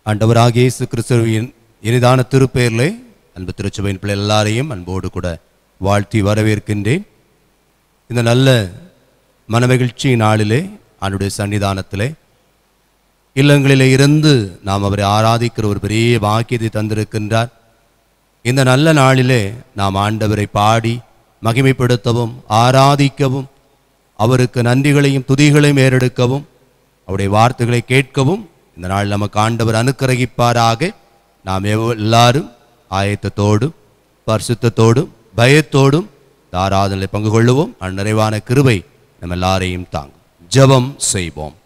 ஆண்டவராகிய இயேசு கிறிஸ்துவின் இனிதான திருப்பெயரிலே அன்பு திருச்சபையின் பிள்ளை எல்லாரையும் அன்போடு கூட வாழ்த்தி வரவேற்கின்றேன். இந்த நல்ல மனமகிழ்ச்சி நாளிலே அவருடைய சன்னிதானத்திலே இல்லங்களிலே இருந்து நாம் அவரை ஆராதிக்கிற ஒரு பெரிய பாக்கியத்தை தந்திருக்கின்றார். இந்த நல்ல நாளிலே நாம் ஆண்டவரை பாடி மகிமைப்படுத்தவும் ஆராதிக்கவும் அவருக்கு நன்றிகளையும் துதிகளையும் ஏறெடுக்கவும் அவருடைய வார்த்தைகளை கேட்கவும் இந்த நாள் நமக்கு ஆண்டவர் அனுக்கிரகிப்பாராக. நாம் எல்லாரும் ஆயத்தத்தோடும் பரிசுத்தத்தோடும் பயத்தோடும் ஆராதனையில் பங்கு கொள்ளுவோம். நிறைவான கிருபை நம்ம எல்லாரையும் தாங்கும். ஜெபம் செய்வோம்.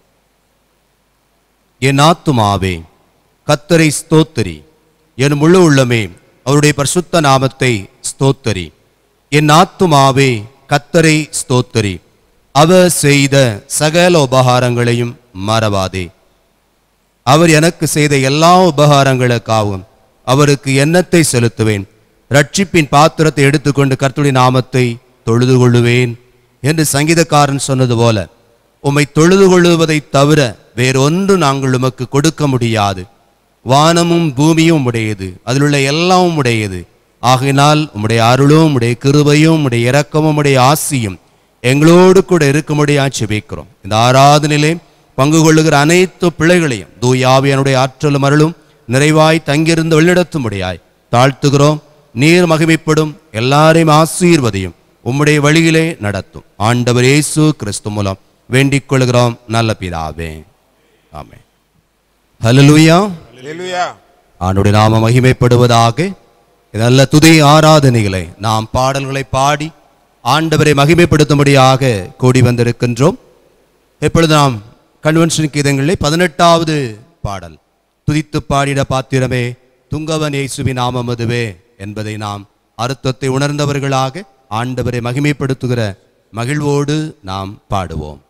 என் ஆத்துமாவே கர்த்தரை ஸ்தோத்திரி, என் முழு உள்ளமே அவருடைய பரிசுத்த நாமத்தை ஸ்தோத்திரி. என் ஆத்துமாவே கர்த்தரை ஸ்தோத்திரி, அவர் செய்த சகல உபகாரங்களையும் மறவாதே. அவர் எனக்கு செய்த எல்லா உபகாரங்களுக்காகவும் அவருக்கு எண்ணத்தை செலுத்துவேன். ரட்சிப்பின் பாத்திரத்தை எடுத்துக்கொண்டு கர்த்தருடைய நாமத்தை தொழுது கொள்ளுவேன் என்று சங்கீதக்காரன் சொன்னது போல, உம்மை தொழுது கொள்ளுவதை தவிர வேறொன்று நாங்கள் உமக்கு கொடுக்க முடியாது. வானமும் பூமியும் உடையது, அதில் உள்ள எல்லாம் உடையது. ஆகையினால் உம்முடைய அருளும் உடைய கிருபையும் உடைய இரக்கமும் உடைய ஆசியும் எங்களோடு கூட இருக்கும்படியா ஜெபிக்கிறோம். இந்த ஆராதனையிலே பங்கு கொள்ளுகிற அனைத்து பிள்ளைகளையும் தூய ஆவியானுடைய ஆற்றலும் அருளும் நிறைவாய் தங்கியிருந்து வழிநடத்தும்படியாய் தாழ்த்துகிறோம். நீர் மகிமைப்படும் எல்லாரையும் ஆசீர்வதியும் உம்முடைய வழியிலே நடத்தும். ஆண்டவர் இயேசு கிறிஸ்து மூலம் வேண்டிக் கொள்கிறோம் நல்ல பிதாவே, ஆமென். ஹல்லேலூயா. ஆண்டவருடைய நாமம் மகிமைப்படுவதாக. நல்ல துதி ஆராதனைகளை நாம் பாடல்களை பாடி ஆண்டவரை மகிமைப்படுத்தும்படியாக கூடி வந்திருக்கின்றோம். எப்பொழுது நாம் கன்வென்ஷன் கீதங்களிலே 18வது பாடல், துதித்து பாடிட பாத்திரமே துங்கவன் இயேசுவின் நாமம் அதுவே என்பதை நாம் அர்த்தத்தை உணர்ந்தவர்களாக ஆண்டவரை மகிமைப்படுத்துகிற மகிழ்வோடு நாம் பாடுவோம்.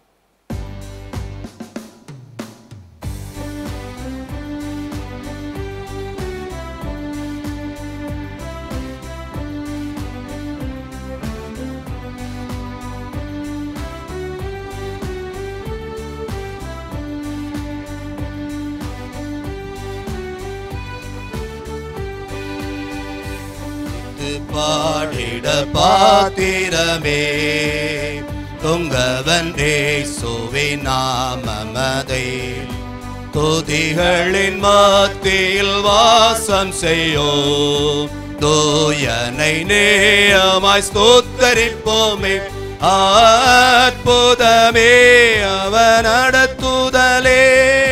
பாடிட பாத்திரமே துங்கவன் இயேசுவின் நாமமதை, துதிகளின் மத்தியில் வாசம் செய்யோ தூயனை நேயமாய் ஸ்தோத்தரிப்போமே. அற்புதமே அவன் நடத்துதலே,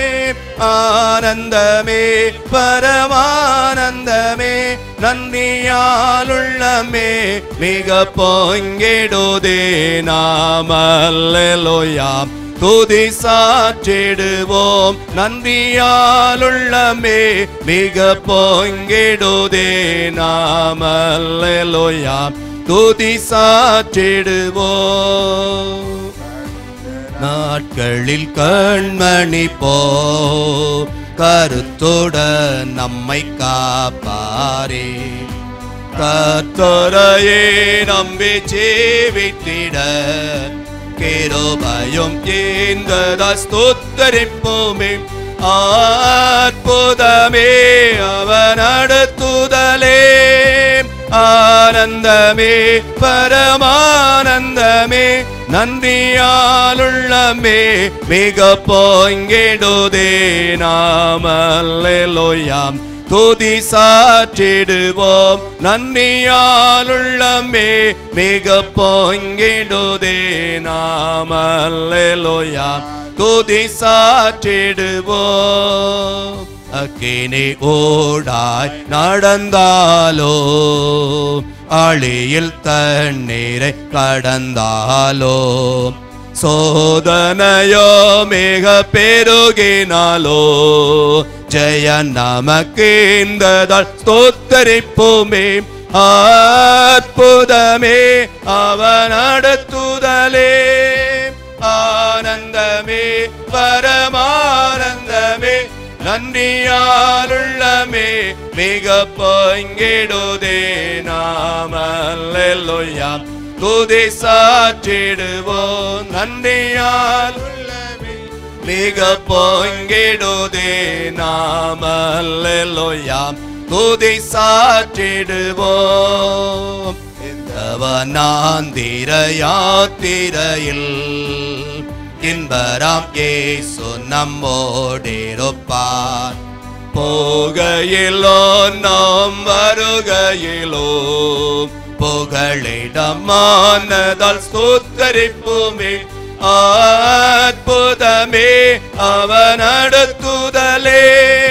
ஆனந்தமே பரமானந்தமே, நன்றியாலுள்ளமே மிக பொங்கிடுதே. நாம் அல்லேலூயா துதி சாற்றிடுவோம். நன்றியாலுள்ளமே மிக பொங்கிடுதே. நாம் அல்லேலூயா துதி சாற்றிடுவோம். நாட்களில் கண்மணி போ கருத்துடன் நம்மை காப்பாரே, கர்த்தரையே நம்பி ஜீவித்திட கிருபையும் தீர்ந்ததா ஸ்தோத்தரிப்போமே. அற்புதமே அவன் நடத்துதலே, ஆனந்தமே பரமானந்தமே, நன்றியாலுள்ளமே மிக பொங்கிடுதே. நாம் அல்லேலூயா துதி சாற்றிடுவோம். நன்றியாலுள்ளமே மிக பொங்கிடுதே. நாம் அல்லேலூயா துதி சாற்றிடுவோம். அக்கினி ஓடாய் நடந்தாலோ, ஆழியில் தண்ணீரை கடந்தாலோ, சோதனையோ மிக பெருகினாலோ, ஜெய நமக்கு இந்ததால் ஸ்தோத்தரிப்போமே. அற்புதமே அவன் நடத்துதலே, ஆனந்தமே பரமானந்தமே, நன்றியாலுள்ளமே மிக பொங்கிடுதே. நாம் அல்லேலூயா துதி சாற்றிடுவோம். நன்றியாலுள்ளமே மிக பொங்கிடுதே. நாம் அல்லேலூயா துதி சாற்றிடுவோம். நாந்திர யாத்திரையில் இன்பராம் இயேசு நம்மோடிருப்பார். போகையிலோ நாம் வருகையிலோ புகழிடமானதால் ஸ்தோத்தரிப்போமே. அற்புதமே அவன் நடத்துதலே,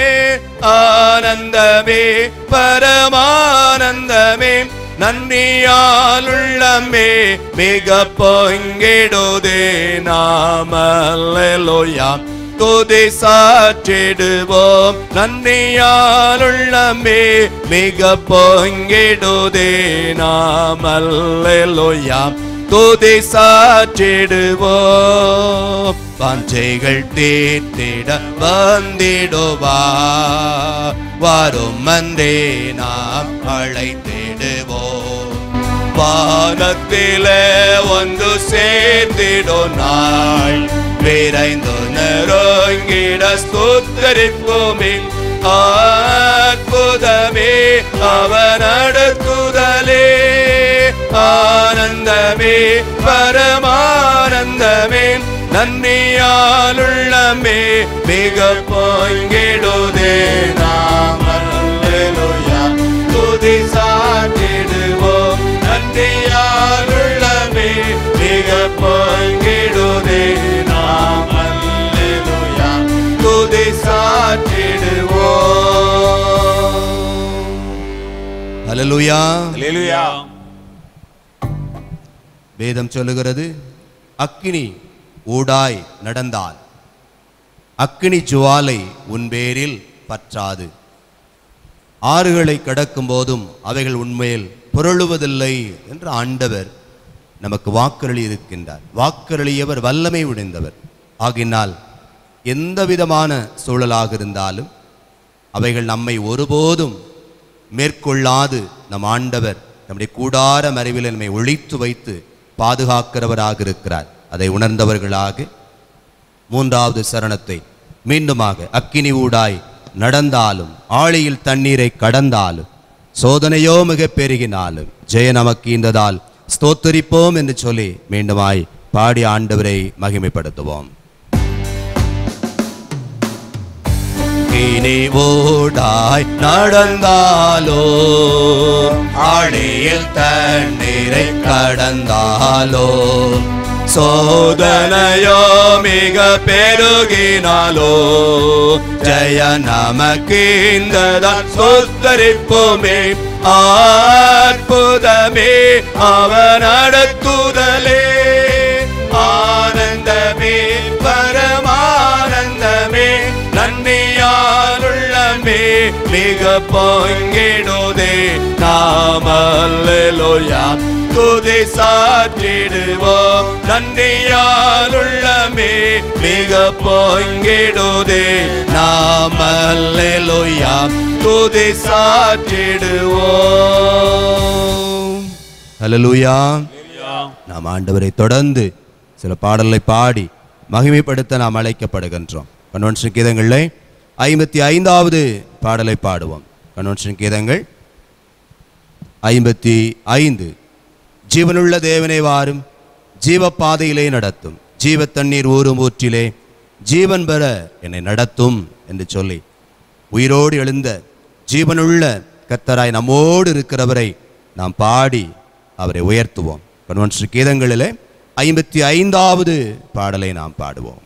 ஆனந்தமே பரமானந்தமே, நன்றியால் உள்ளமே மிக பொங்கிடுதே. நாம் அல்லேலூயா துதி சாற்றிடுவோம். நன்றியால் உள்ளமே மிக பொங்கிடுதே. நாம் அல்லேலூயா துதி சாற்றிடுவோம். வாஞ்சைகள் தீர்த்திட வந்திடுவார். வரும் மன்றே நாம் அழைத்திடுவோம். வானத்திலே ஒன்று சேர்த்திடும் நாள் விரைந்து நெருங்கிட ஸ்தோத்தரிப்போமே. அற்புதமே அவன் நடத்துதலே, ஆனந்தமே பரமானந்தமே, நன்றியால் உள்ளமே மிக பொங்கிடுதே. நாம் அல்லேலூயா துதி சாற்றிடுவோம். நன்றியால் உள்ளமே மிக பொங்கிடுதே. நாம் அல்லேலூயா துதி சாற்றிடுவோம். அல்லேலூயா அல்லேலூயா. வேதம் சொல்லுகிறது, அக்கினி ஊடாய் நடந்தால் அக்கினி ஜுவாலை உன் பேரில் பற்றாது. ஆறுகளை கடக்கும் போதும் அவைகள் உண்மையில் புரளுவதில்லை என்று ஆண்டவர் நமக்கு வாக்குறுதி இருக்கின்றார். வாக்குறுதியவர் வல்லமை உடைந்தவர். ஆகினால் எந்த விதமான சூழலாக இருந்தாலும் அவைகள் நம்மை ஒருபோதும் மேற்கொள்ளாது நம் ஆண்டவர் நம்முடைய கூடார மறைவில் நம்மை ஒழித்து வைத்து பாதுகாக்கிறவராக இருக்கிறார். அதை உணர்ந்தவர்களாக மூன்றாவது சரணத்தை மீண்டுமாக, அக்கினி ஊடாய் நடந்தாலும் ஆழியில் தண்ணீரை கடந்தாலும் சோதனையோ மிக பெருகினாலும் ஜெய நமக்கு இந்ததால் ஸ்தோத்தரிப்போம் என்று சொல்லி மீண்டுமாய் பாடி ஆண்டவரை மகிமைப்படுத்துவோம். இனி ஓடாய் நடந்தாலோ ஆழியில் தண்ணீரை கடந்தாலோ சோதனையோ மிக பெருகினாலோ ஜெய நமக்கு இந்ததால் ஸ்தோத்தரிப்போமே. அற்புதமே அவன் நடத்துதலே, ஆனந்தமே பரமானந்தமே, நன்றியால் உள்ளமே மிக பொங்கிடுதே. நாம் அல்லேலூயா துதி சாற்றிடுவோம். நன்றியால் உள்ளமே மிக பொங்கிடுதே. நாம் அல்லேலூயா துதி சாற்றிடுவோம். அல்லேலூயா. நாம் ஆண்டவரை தொடர்ந்து சில பாடலை பாடி மகிமைப்படுத்த நாம் அழைக்கப்படுகின்றோம். கன்வென்ஷன் கீதங்களில் 55வது பாடலை பாடுவோம். கன்வென்ஷன் கீதங்கள் 55. ஜீவனுள்ள தேவனே வாரும், ஜீவ பாதையிலே நடத்தும், ஜீவ தண்ணீர் ஊறும் ஊற்றிலே ஜீவன் பெற என்னை நடத்தும் என்று சொல்லி உயிரோடு எழுந்த ஜீவனுள்ள கர்த்தராய் நம்மோடு இருக்கிறவரை நாம் பாடி அவரை உயர்த்துவோம். கன்வென்ஷன் கீதங்களிலே 55வது பாடலை நாம் பாடுவோம்.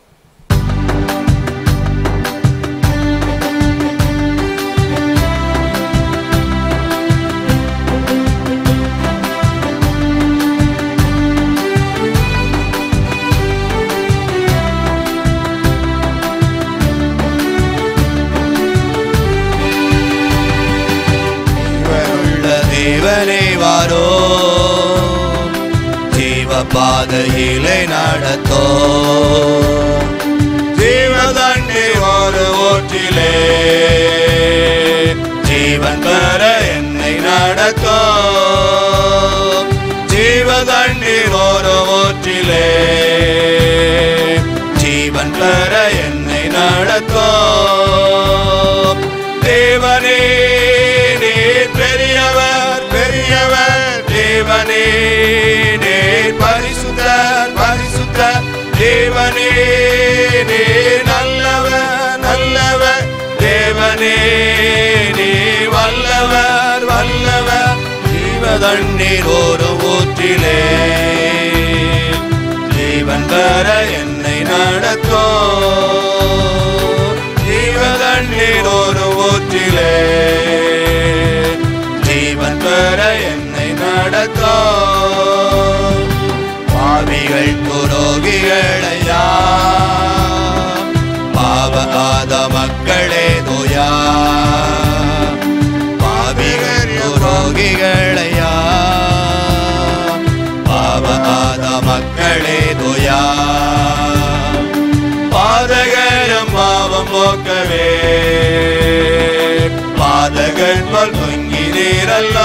தேவனே வாரோ, ஜீவ பாதையிலே நடத்தோ, ஜீவ தண்ணீர் ஒரு ஊற்றிலே ஜீவன் பெற என்னை நடத்தோ, ஜீவ தண்ணீர் ஒரு ஊற்றிலே ஜீவ ஜீவன் பெற என்னை நடத்தும். தேவனே நீர் பெரியவர் பெரியவர், தேவனே நீர் பரிசுத்தர் பரிசுத்தர், தேவனே நீர் நல்லவர் நல்லவர், தேவனே நீர் வல்லவர் வல்லவர். ஜீவதண்ணீர் ஒரு ஊற்றிலே ஜீவன் பெற என்னை நடத்தும். ஜீவதண்ணீர் ஒரு ஊற்றிலே ஜீவன் பெற என்னை நடத்தும். பாவிகள் துரோகிகளையா பாவகாத மக்களே தோயா, பாவிகள் துரோகிகளையா பாவகாத மக்களே தோயா. பாதகரம் பாவம் போக்கவே பாதகன் போல் தொங்கினீரல்லோ,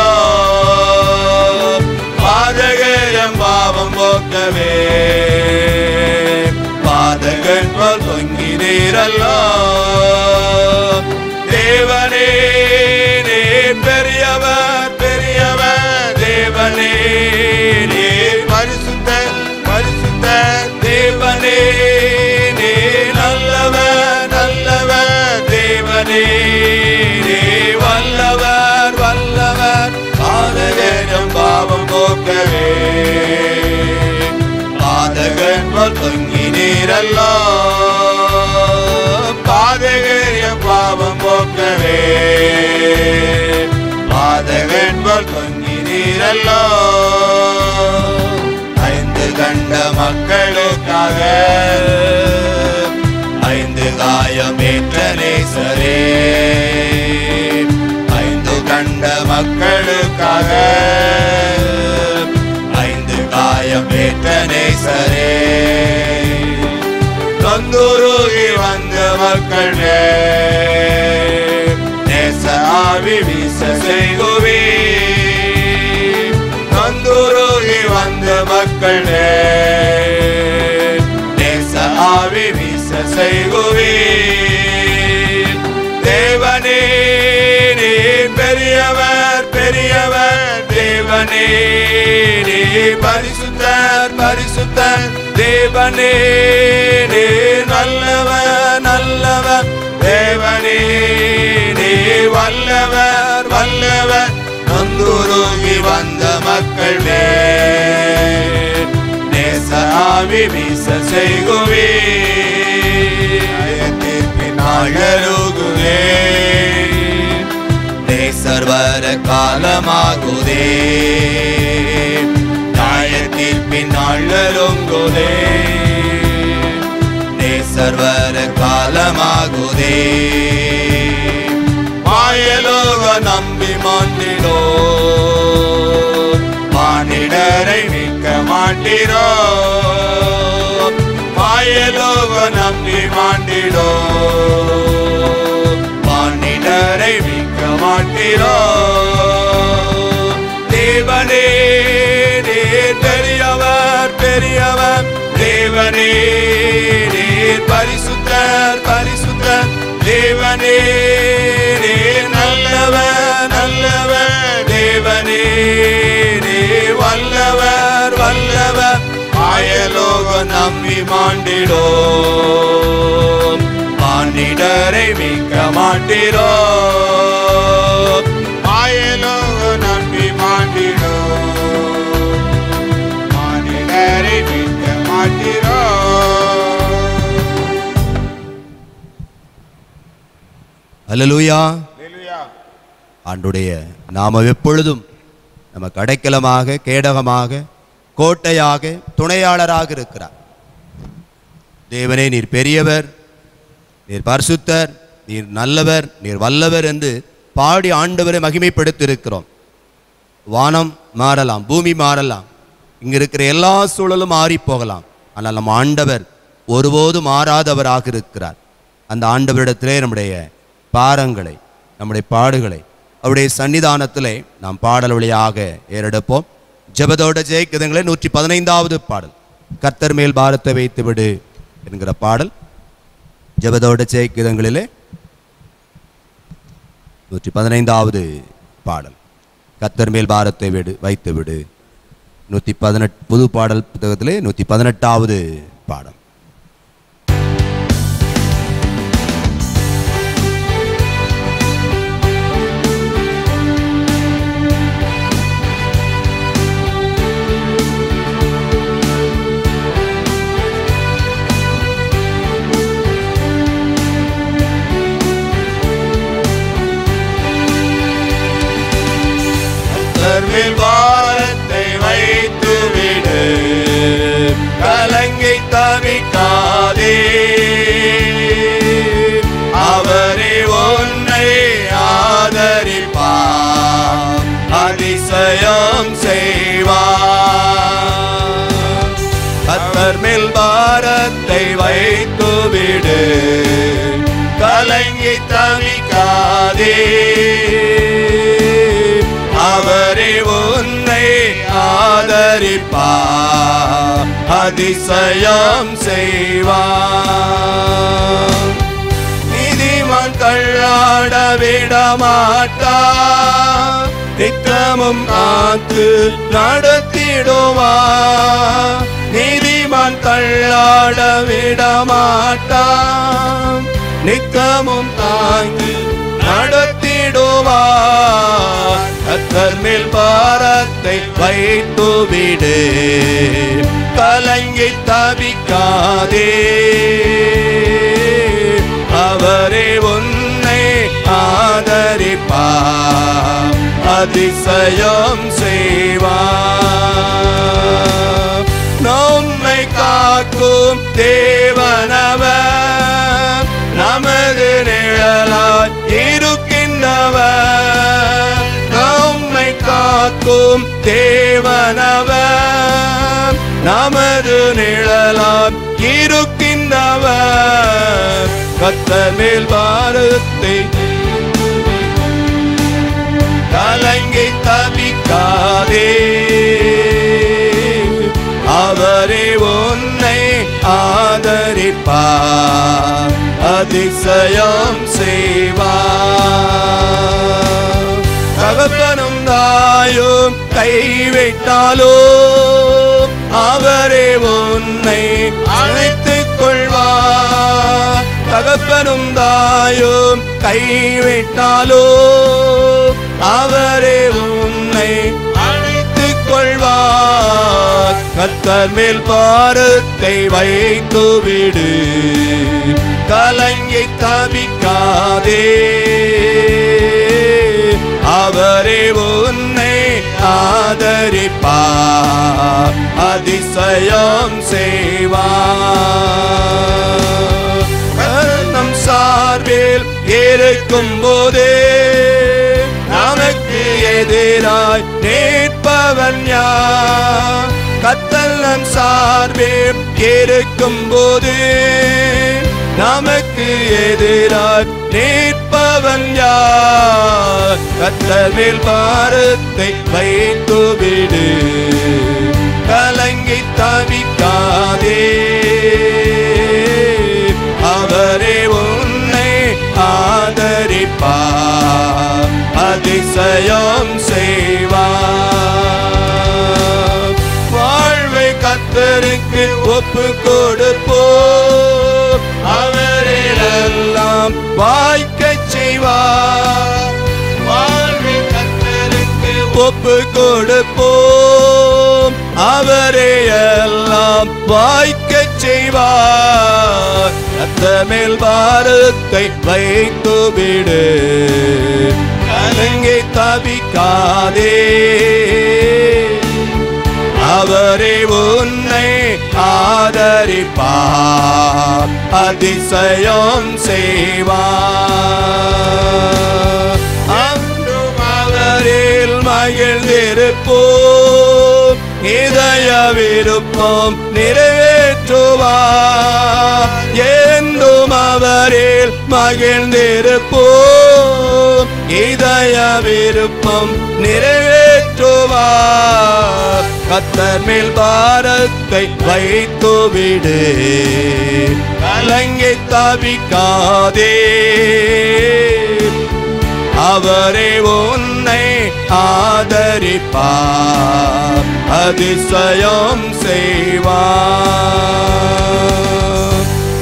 பாதகரம் பாவம் போக்கவே பாதகன் போல் தொங்கினீரல்லோ. தேவனே நீர் பெரியவர் பெரியவர், தேவனே நீர் பரிசுத்தர் பரிசுத்தர், தேவனே நீர் நல்லவர் நல்லவர், தேவனே நீர் வல்லவர் வல்லவர். பாதகரம் பாவம் போக்கவே பாதகன் போல் தொங்கினீரல்லோ, பாதகரம் பாவம் போக்கவே பாதகன் போல் தொங்கினீரல்லோ. ஐந்து கண்ட மக்களுக்காக ஐந்து காயமேற்ற நேசரே, ஐந்து கண்ட மக்களுக்காக ஐந்து காயமேற்ற நேசரே. தொந்தூருகி வந்த மக்கள் நேச ஆவி வீச செய்குவே, தொந்தூருகி வந்த மக்கள் நேச ஆவி வீச செய்குவே. தேவனே நீர் பெரியவர் பெரியவர், தேவனே நீர் பரிசுத்தர் பரிசுத்தர், தேவனே நீர் நல்லவர் நல்லவர், தேவனே நீர் வல்லவர் வல்லவர். நொந்துருகி வந்த மக்கள் நேச ஆவி வீச செய்குவே, நாழருகுவே நேசர்வர காலமாகுதே, நியாயத்தீர்ப்பின் நாழருங்குதே நேசர்வர காலமாகுதே. மாயலோக நம்பி மாண்டிடோ மானிடரை மீட்க மாட்டிரோ, மாயலோக நம்பி மாண்டிடோ மானிடரை மீட்க மாட்டிரோ. தேவனே நீர் பெரியவர் பெரியவர், தேவனே நீர் பரிசுத்தர் பரிசுத்தர், தேவனே நீர் நல்லவர் நல்லவர், தேவனே நீர் வல்லவர் வல்லவர். மாயலோக நம்பி மாண்டிடோ மானிடரை மீட்க மாட்டிரோ, மாயலோக நம்பி மாண்டிடோ மானிடரை மீட்க மாட்டிரோ. அல்லேலூயா. ஆண்டுடைய நாம எப்பொழுதும் நமக்கு அடைக்கலமாக கேடகமாக கோட்டையாக துணையாளராக இருக்கிறார். தேவனே நீர் பெரியவர், நீர் பரிசுத்தர், நீர் நல்லவர், நீர் வல்லவர் என்று பாடி ஆண்டவரை மகிமைப்படுத்தியிருக்கிறோம். வானம் மாறலாம், பூமி மாறலாம், இங்கு இருக்கிற எல்லா சூழலும் மாறி போகலாம், ஆனால் நம் ஆண்டவர் ஒருபோதும் மாறாதவராக இருக்கிறார். அந்த ஆண்டவரிடத்திலே நம்முடைய பாரங்களை நம்முடைய பாடுகளை அவருடைய சன்னிதானத்திலே நாம் பாடல் வழியாக ஏறெடுப்போம். ஜெபத்தோட ஜெயிக்குதுங்களே 115வது பாடல், கர்த்தர் மேல் பாரத்தை வைத்து விடு என்கிற பாடல். ஜெபத்தோட சேர்க்கிதங்களிலே 115வது பாடல் கர்த்தர் மேல் பாரத்தை வைத்து விடு. 118 புது பாடல் புத்தகத்திலே 118வது பாடல். பாரத்தை வைத்து விடு, கலங்கி தவிக்காதே. அவரே உன்னை ஆதரிப்பார், அதிசயம் செய்வார். கர்த்தர் மேல் பாரத்தை வைத்து விடு, கலங்கி தவிக்காதே. அவரே உன்னை ஆதரிப்பார், அதிசயம் செய்வார். நீதிமான் தள்ளாட விடமாட்டார், நித்தமும் காத்து நடத்திடுவார். நீதிமான் தள்ளாட விடமாட்டார், நித்தமும் காத்து நடத்திடுவார். கர்த்தர் மேல் பாரத்தை வைத்து விடு, கலங்கி தவிக்காதே. அவரே உன்னை ஆதரிப்பார், அதிசயம் செய்வார். நம்மை காக்கும் தேவனவர், நமது நிழலாய் இருக்கின்றவர். நம்மை காக்கும் தேவனவர், நமது நிழலாய் இருக்கின்றவர். கர்த்தர் மேல் பாரத்தை கலங்கி தவிக்காதே. அவரே உன்னை ஆதரிப்பார், அதிசயம் செய்வார். தகப்பனும் தாயும் கைவிட்டாலும் அவரே உன்னை அழைத்துக் கொள்வார். தகப்பனும் தாயும் கைவிட்டாலும் அவரே உன்னை அழைத்துக் கொள்வார். கர்த்தர் மேல் பாரத்தை வைத்து விடு, கலங்கி தவிக்காதே. அவரே உன்னை ஆதரிப்பார், அதிசயம் செய்வார். நம் சார்பில் இருக்கும் போதே நமக்கு எதிராய் நிற்பவன் யார்? கர்த்தர் நம் சார்பில் இருக்கும் போது நமக்கு எதிராய் நிற்பவன் யார்? கர்த்தர் மேல் பாரத்தை வைத்து விடு, கலங்கி தவிக்காதே. அவரே உன்னை ஆதரிப்பார், அதிசயம் செய்வார். வாழ்வை கர்த்தருக்கு ஒப்பு கொடுப்போம், அவரெல்லாம் வாய்க்கச் செய்வார். வாழ்வை கர்த்தருக்கு ஒப்பு கொடுப்போம், அவரே எல்லாம் வாய்க்கச் செய்வார். கர்த்தர் மேல் பாரத்தை வைத்து விடு, கலங்கி தவிக்காதே. அவரே உன்னை ஆதரிப்பார், அதிசயம் செய்வார். அன்றும் அவரில் மகிழ்ந்திருப்போம், இதய விருப்பம் நிறைவேற்றுவார். என்றும் அவரில் மகிழ்ந்திருப்போம், இதய விருப்பம் நிறைவேற்றுவார். செய்வார். கர்த்தர் மேல் பாரத்தை வைத்து விடு, கலங்கி தவிக்காதே. அவரே உன்னை ஆதரிப்பார், அதிசயம் செய்வார்.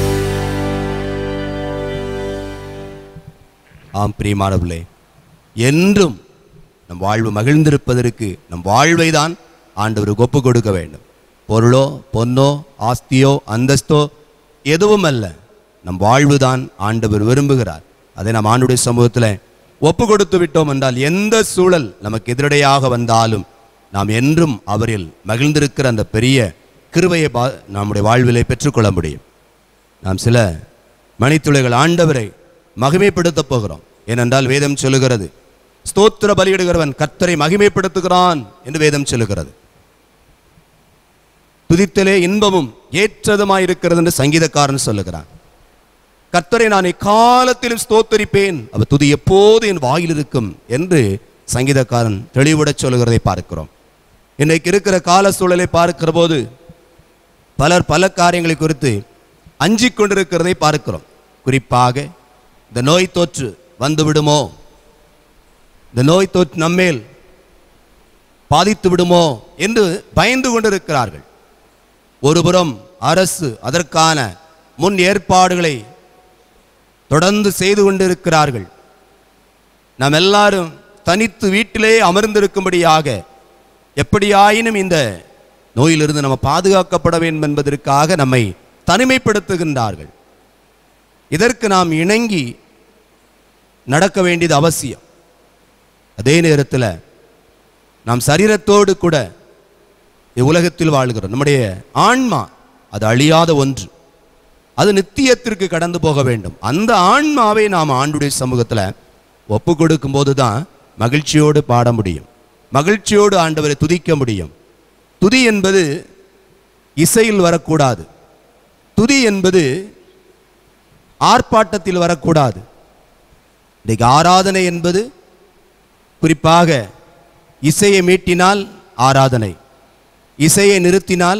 ஆம் பிரியமானவர்களே, என்றும் நம் வாழ்வு மகிழ்ந்திருப்பதற்கு நம் வாழ்வை தான் ஆண்டவருக்கு ஒப்பு கொடுக்க வேண்டும். பொருளோ பொன்னோ ஆஸ்தியோ அந்தஸ்தோ எதுவும் அல்ல, நம் வாழ்வுதான் ஆண்டவர் விரும்புகிறார். அதை நாம் ஆண்டவருடைய சமூகத்தில் ஒப்பு கொடுத்து விட்டோம் என்றால் எந்த சூழல் நமக்கு எதிரடையாக வந்தாலும் நாம் என்றும் அவரில் மகிழ்ந்திருக்கிற அந்த பெரிய கிருபையை நம்முடைய வாழ்விலை பெற்றுக்கொள்ள முடியும். நாம் சில மணித்துளைகள் ஆண்டவரை மகிமைப்படுத்த போகிறோம். ஏனென்றால் வேதம் சொல்லுகிறது, ஸ்தோத்திர பலியிடுகிறவன் கர்த்தரை மகிமைப்படுத்துகிறான் என்று வேதம் சொல்லுகிறது. துதித்தலே இன்பமும் ஏற்றதுமாயிருக்கிறது என்று சங்கீதக்காரன் சொல்லுகிறான். கர்த்தரை நான் எக்காலத்திலும் ஸ்தோத்தரிப்பேன், அவர் துதி எப்போது என் வாயில் இருக்கும் என்று சங்கீதக்காரன் தெளிவுட சொல்லுகிறதை பார்க்கிறோம். இன்றைக்கு இருக்கிற கால சூழலை பார்க்கிற போது பலர் பல காரியங்களை குறித்து அஞ்சிக் கொண்டிருக்கிறதை பார்க்கிறோம். குறிப்பாக இந்த நோய் தொற்று வந்து விடுமோ, இந்த நோய் தொற்று நம்மேல் பாதித்து விடுமோ என்று பயந்து கொண்டிருக்கிறார்கள். ஒருபுறம் அரசு அதற்கான முன் ஏற்பாடுகளை தொடர்ந்து செய்து கொண்டிருக்கிறார்கள். நாம் எல்லாரும் தனித்து வீட்டிலே அமர்ந்திருக்கும்படியாக எப்படியாயினும் இந்த நோயிலிருந்து நம்ம பாதுகாக்கப்பட வேண்டும் என்பதற்காக நம்மை தனிமைப்படுத்துகின்றார்கள். இதற்கு நாம் இணங்கி நடக்க வேண்டியது அவசியம். அதே நேரத்தில் நாம் சரீரத்தோடு கூட உலகத்தில் வாழ்கிறோம். நம்முடைய ஆன்மா அது அழியாத ஒன்று, அது நித்தியத்திற்கு கடந்து போக வேண்டும். அந்த ஆன்மாவை நாம் ஆண்டுடைய சமூகத்தில் ஒப்பு கொடுக்கும் போது தான் மகிழ்ச்சியோடு பாட முடியும், மகிழ்ச்சியோடு ஆண்டவரை துதிக்க முடியும். துதி என்பது இசையில் வரக்கூடாது, துதி என்பது ஆர்ப்பாட்டத்தில் வரக்கூடாது. இன்றைக்கு ஆராதனை என்பது குறிப்பாக இசையை மீட்டினால் ஆராதனை, இசையை நிறுத்தினால்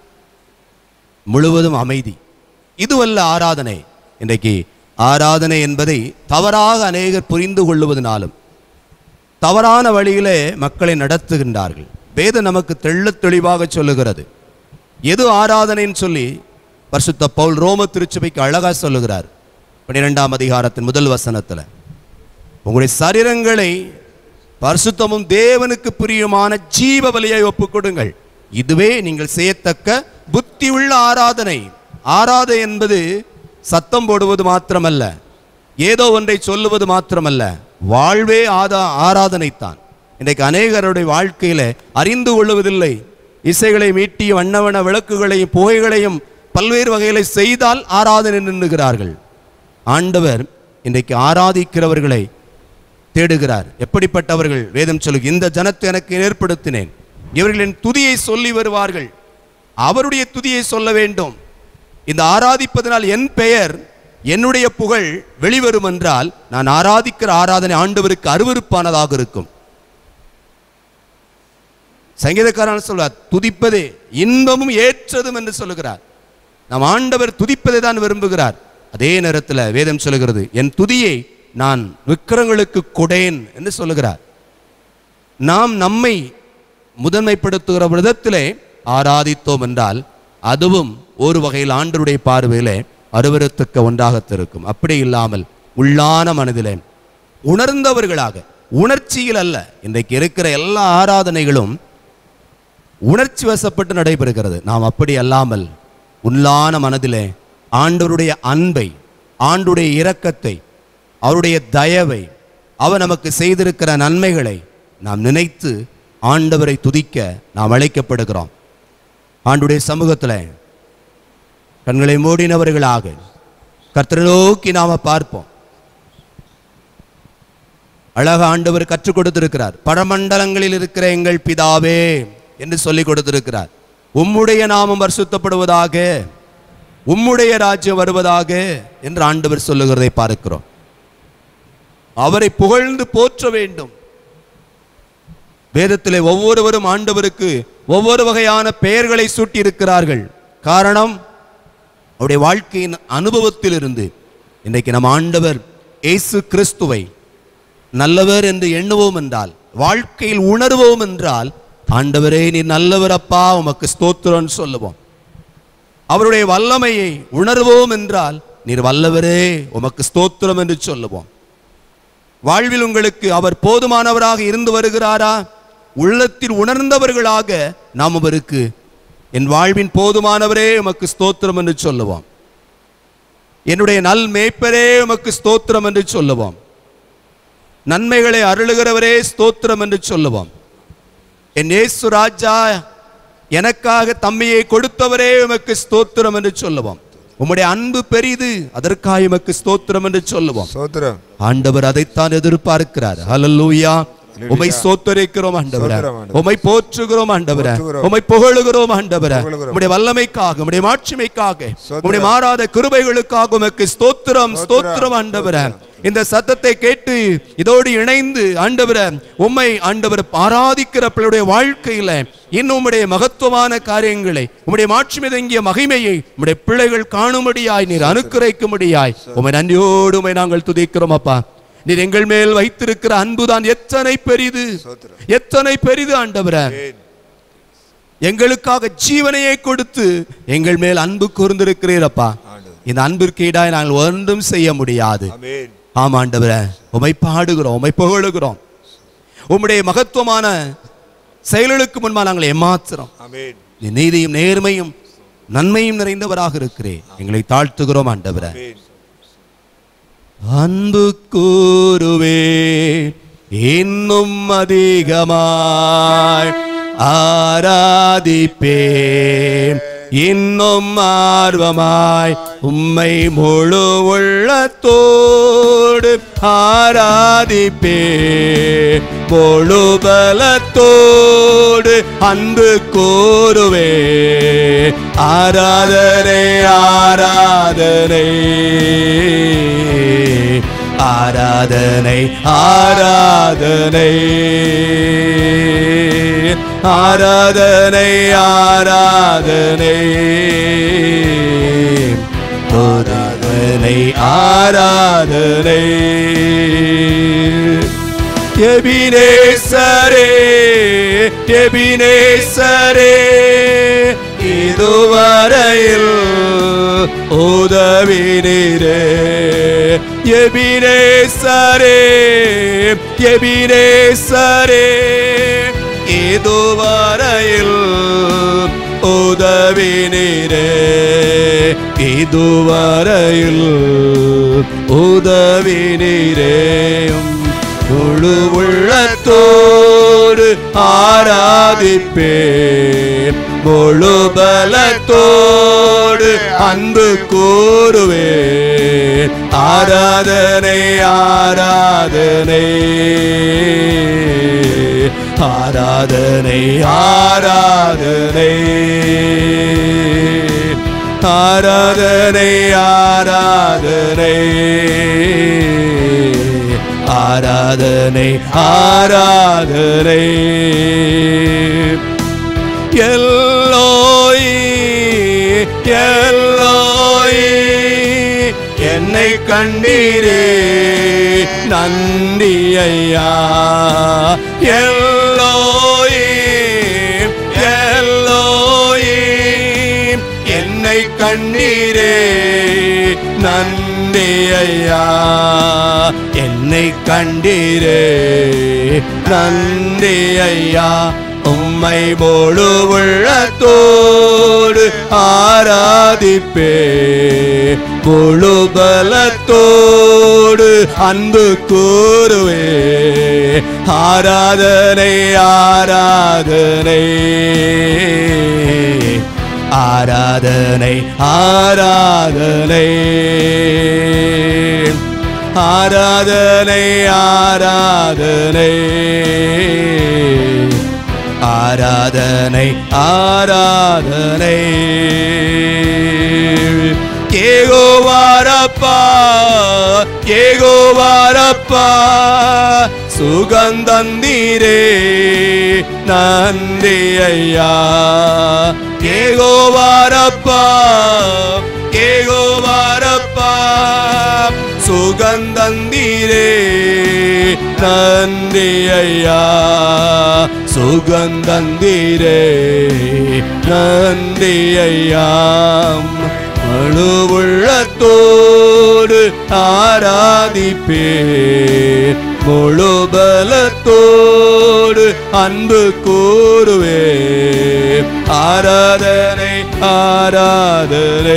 முழுவதும் அமைதி. இதுவல்ல ஆராதனை. இன்றைக்கு ஆராதனை என்பதை தவறாக அநேகர் புரிந்து கொள்ளுவதனாலும் தவறான வழியிலே மக்களை நடத்துகின்றார்கள். வேதம் நமக்கு தெள்ளத் தெளிவாக சொல்லுகிறது எது ஆராதனைன்னு சொல்லி. பரிசுத்த பவுல் ரோம திருச்சபைக்கு அழகா சொல்லுகிறார் 12ஆம் அதிகாரத்தின் முதல் வசனத்தில், உங்களுடைய சரீரங்களை பரிசுத்தமும் தேவனுக்கு பிரியமான ஜீவ பலியை ஒப்புக்கொடுங்கள், இதுவே நீங்கள் செய்யத்தக்க புத்தி உள்ள ஆராதனை. ஆராதனை என்பது சத்தம் போடுவது மாத்திரமல்ல, ஏதோ ஒன்றை சொல்லுவது மாத்திரமல்ல, வாழ்வே ஆராதனைத்தான். இன்றைக்கு அநேகருடைய வாழ்க்கையில அறிந்து கொள்ளுவதில்லை. இசைகளை மீட்டி வண்ணவன விளக்குகளையும் புகைகளையும் பல்வேறு வகைகளை செய்தால் ஆராதனை நின்றுகிறார்கள். ஆண்டவர் இன்றைக்கு ஆராதிக்கிறவர்களை தேடுகிறார். எப்படிப்பட்டவர்கள்? வேதம் சொல்லு, இந்த ஜனத்தை எனக்கு ஏற்படுத்தினேன், இவர்களின் துதியை சொல்லி வருவார்கள். அவருடைய துதியை சொல்ல வேண்டும். இந்த ஆராதிப்பதனால் என் பெயர், என்னுடைய புகழ் வெளிவரும் என்றால் நான் ஆராதிக்கிற ஆராதனை ஆண்டவருக்கு அருவருப்பானதாக இருக்கும். சங்கீதக்காரன் சொல்றார், துதிப்பதே இன்பமும் ஏற்றதும் என்று சொல்லுகிறார். நம் ஆண்டவர் துதிப்பதை தான் விரும்புகிறார். அதே நேரத்தில் வேதம் சொல்லுகிறது, என் துதியை நான் விக்கிரங்களுக்கு கொடேன் என்று சொல்லுகிறார். நாம் நம்மை முதன்மைப்படுத்துகிற விதத்திலே ஆராதித்தோம் என்றால் அதுவும் ஒரு வகையில் ஆண்டவருடைய பார்வையிலே அருவருத்தக்க ஒன்றாக இருக்கும். அப்படி இல்லாமல் உள்ளான மனதிலே உணர்ந்தவர்களாக, உணர்ச்சியில் அல்ல. இன்றைக்கு இருக்கிற எல்லா ஆராதனைகளும் உணர்ச்சி வசப்பட்டு நடைபெறுகிறது. நாம் அப்படி அல்லாமல் உள்ளான மனதிலே ஆண்டவருடைய அன்பை, ஆண்டவருடைய இரக்கத்தை, அவருடைய தயவை, அவர் நமக்கு செய்திருக்கிற நன்மைகளை நாம் நினைத்து ஆண்டவரை துதிக்க நாம் அழைக்கப்படுகிறோம். ஆண்டவருடைய சமூகத்தில் கண்களை மூடினவர்களாக கர்த்தரை நோக்கி நாம பார்ப்போம். அழக ஆண்டவர் கற்றுக் கொடுத்திருக்கிறார். பரமண்டலங்களில் இருக்கிற எங்கள் பிதாவே என்று சொல்லிக் கொடுத்திருக்கிறார். உம்முடைய நாமம் பரிசுத்தப்படுவதாக, உம்முடைய ராஜ்யம் வருவதாக என்று ஆண்டவர் சொல்லுகிறதை பார்க்கிறோம். அவரை புகழ்ந்து போற்ற வேண்டும். வேதத்திலே ஒவ்வொருவரும் ஆண்டவருக்கு ஒவ்வொரு வகையான பெயர்களை சூட்டி இருக்கிறார்கள். காரணம், அவருடைய வாழ்க்கையின் அனுபவத்திலிருந்து. இன்றைக்கு நம் ஆண்டவர் இயேசு கிறிஸ்துவை நல்லவர் என்று எண்ணுவோம் என்றால், வாழ்க்கையில் உணர்வோம் என்றால், ஆண்டவரே நீர் நல்லவர் அப்பா உமக்கு ஸ்தோத்திரம் சொல்லுவோம். அவருடைய வல்லமையை உணர்வோம் என்றால், நீர் வல்லவரே உமக்கு ஸ்தோத்திரம் என்று சொல்லுவோம். வாழ்வில் உங்களுக்கு அவர் போதுமானவராக இருந்து வருகிறாரா? உள்ளத்தில் உணர்ந்தவர்களாக நாம் அவருக்கு என் வாழ்வின் போதுமானவரே உமக்கு ஸ்தோத்திரம் என்று சொல்லுவோம். என்னுடைய நல் மேய்ப்பரே உமக்கு ஸ்தோத்திரம் என்று சொல்லுவோம். நன்மைகளை அருளுகிறவரே ஸ்தோத்திரம் என்று சொல்லுவோம். என் இயேசு ராஜா எனக்காக தம்மையை கொடுத்தவரே உமக்கு ஸ்தோத்திரம் என்று சொல்லுவோம். உம்முடைய அன்பு பெரிது, அதற்காக உமக்கு ஸ்தோத்திரம் என்று சொல்லுவோம். ஆண்டவர் அதைத்தான் எதிர்பார்க்கிறார். ஹல்லேலூயா. உம்மை ஸ்தோத்திரிக்கிறோம் ஆண்டவரே, உம்மை போற்றுகிறோம் ஆண்டவரே, உம்மை புகழுகிறோம் ஆண்டவரே. உம்முடைய வல்லமைக்காக, உம்முடைய மாட்சிமைக்காக, உம்முடைய மாறாத கிருபைகளுக்காக உமக்கு ஸ்தோத்திரம் ஸ்தோத்திரம் ஆண்டவரே. இந்த சத்தத்தை கேட்டு இதோடு இணைந்து ஆண்டவரே உம்மை ஆண்டவர் ஆராதிக்கிற பிள்ளையுடைய வாழ்க்கையில இன்னும் உம்முடைய மகத்துவமான காரியங்களை, உம்முடைய மாட்சிமை தங்கிய மகிமையை உம்முடைய பிள்ளைகள் காணும்படியாய் நீர் அனுக்கிரகிக்கும்படியாய் உம்மை நன்றியோடு உம்மை நாங்கள் துதிக்கிறோம் அப்பா. நீர் எங்கள் மேல் வைத்திருக்கிற அன்புதான் எத்தனை பெரிது, எத்தனை பெரிது ஆண்டவரே. எங்களுக்காக ஜீவனையை கொடுத்து எங்கள் மேல் அன்பு கூர்ந்திருக்கிறீரப்பா. இந்த அன்பிற்கு ஈடாய் நாங்கள் ஒன்றும் செய்ய முடியாது. ஆமா ஆண்டவரே, உம்மை பாடுகிறோம், உம்மை புகழுகிறோம். உம்முடைய மகத்துவமான செயல்களுக்கு முன்பாக நாங்கள் ஏமாத்துறோம். நீதியும் நேர்மையும் நன்மையும் நிறைந்தவராக இருக்கிறேன். எங்களை தாழ்த்துகிறோம் ஆண்டவரே. அன்பு கூறுவே இன்னும் அதிகமாய் ஆராதிப்பேன், இன்னும் ஆர்வமாய் உம்மை முழு உள்ளத்தோடு ஆராதிப்பேன், முழு பலத்தோடு அன்பு கூறுவே. ஆராதனை ஆராதனை ஆராதனை ஆராதனை ஆராதனை ஆராதனை ஆராதனை ஆராதனை. எபினேசரே எபினேசரே இதுவரையில் உதவினீரே. எபினேசரே எபினேசரே இதுவரையில் உதவினீரே. இதுவரையில் உதவினீரே. முழு உள்ளத்தோடு ஆராதிப்பேன், முழு பலத்தோடு அன்பு கூறுவேன். ஆராதனை ஆராதனை ஆராதனை ஆராதனை ஆராதனை ஆராதனை ஆராதனை ஆராதனை. எல்லோய் எல்லோய் என்னை கண்டீரே நன்றி ஐயா. எல்லோய் எல்லோய் என்னை கண்டீரே நன்றி ஐயா. என்னை கண்டீரே நன்றி ஐயா. உம்மை முழு உள்ளத்தோடு ஆராதிப்பே, முழு பலத்தோடு அன்பு கூறுவே. ஆராதனை ஆராதனை ஆராதனை ஆராதனை ஆராதனை ஆராதனை ஆராதனை ஆராதனை. யெகோவாரப்பா யெகோவாரப்பா சுகந்தந்தீரே நன்றி ஐயா. யெகோவாரப்பா யெகோவாரப்பா சுகந்தந்தீரே நன்றி ஐயா. சுகந்தந்தீரே நன்றி ஐயா. முழு உள்ளத்தோடு ஆராதிப்பேன், முழு பலத்தோடு அன்பு கூறுவே. ஆராதனை ஆராதனை.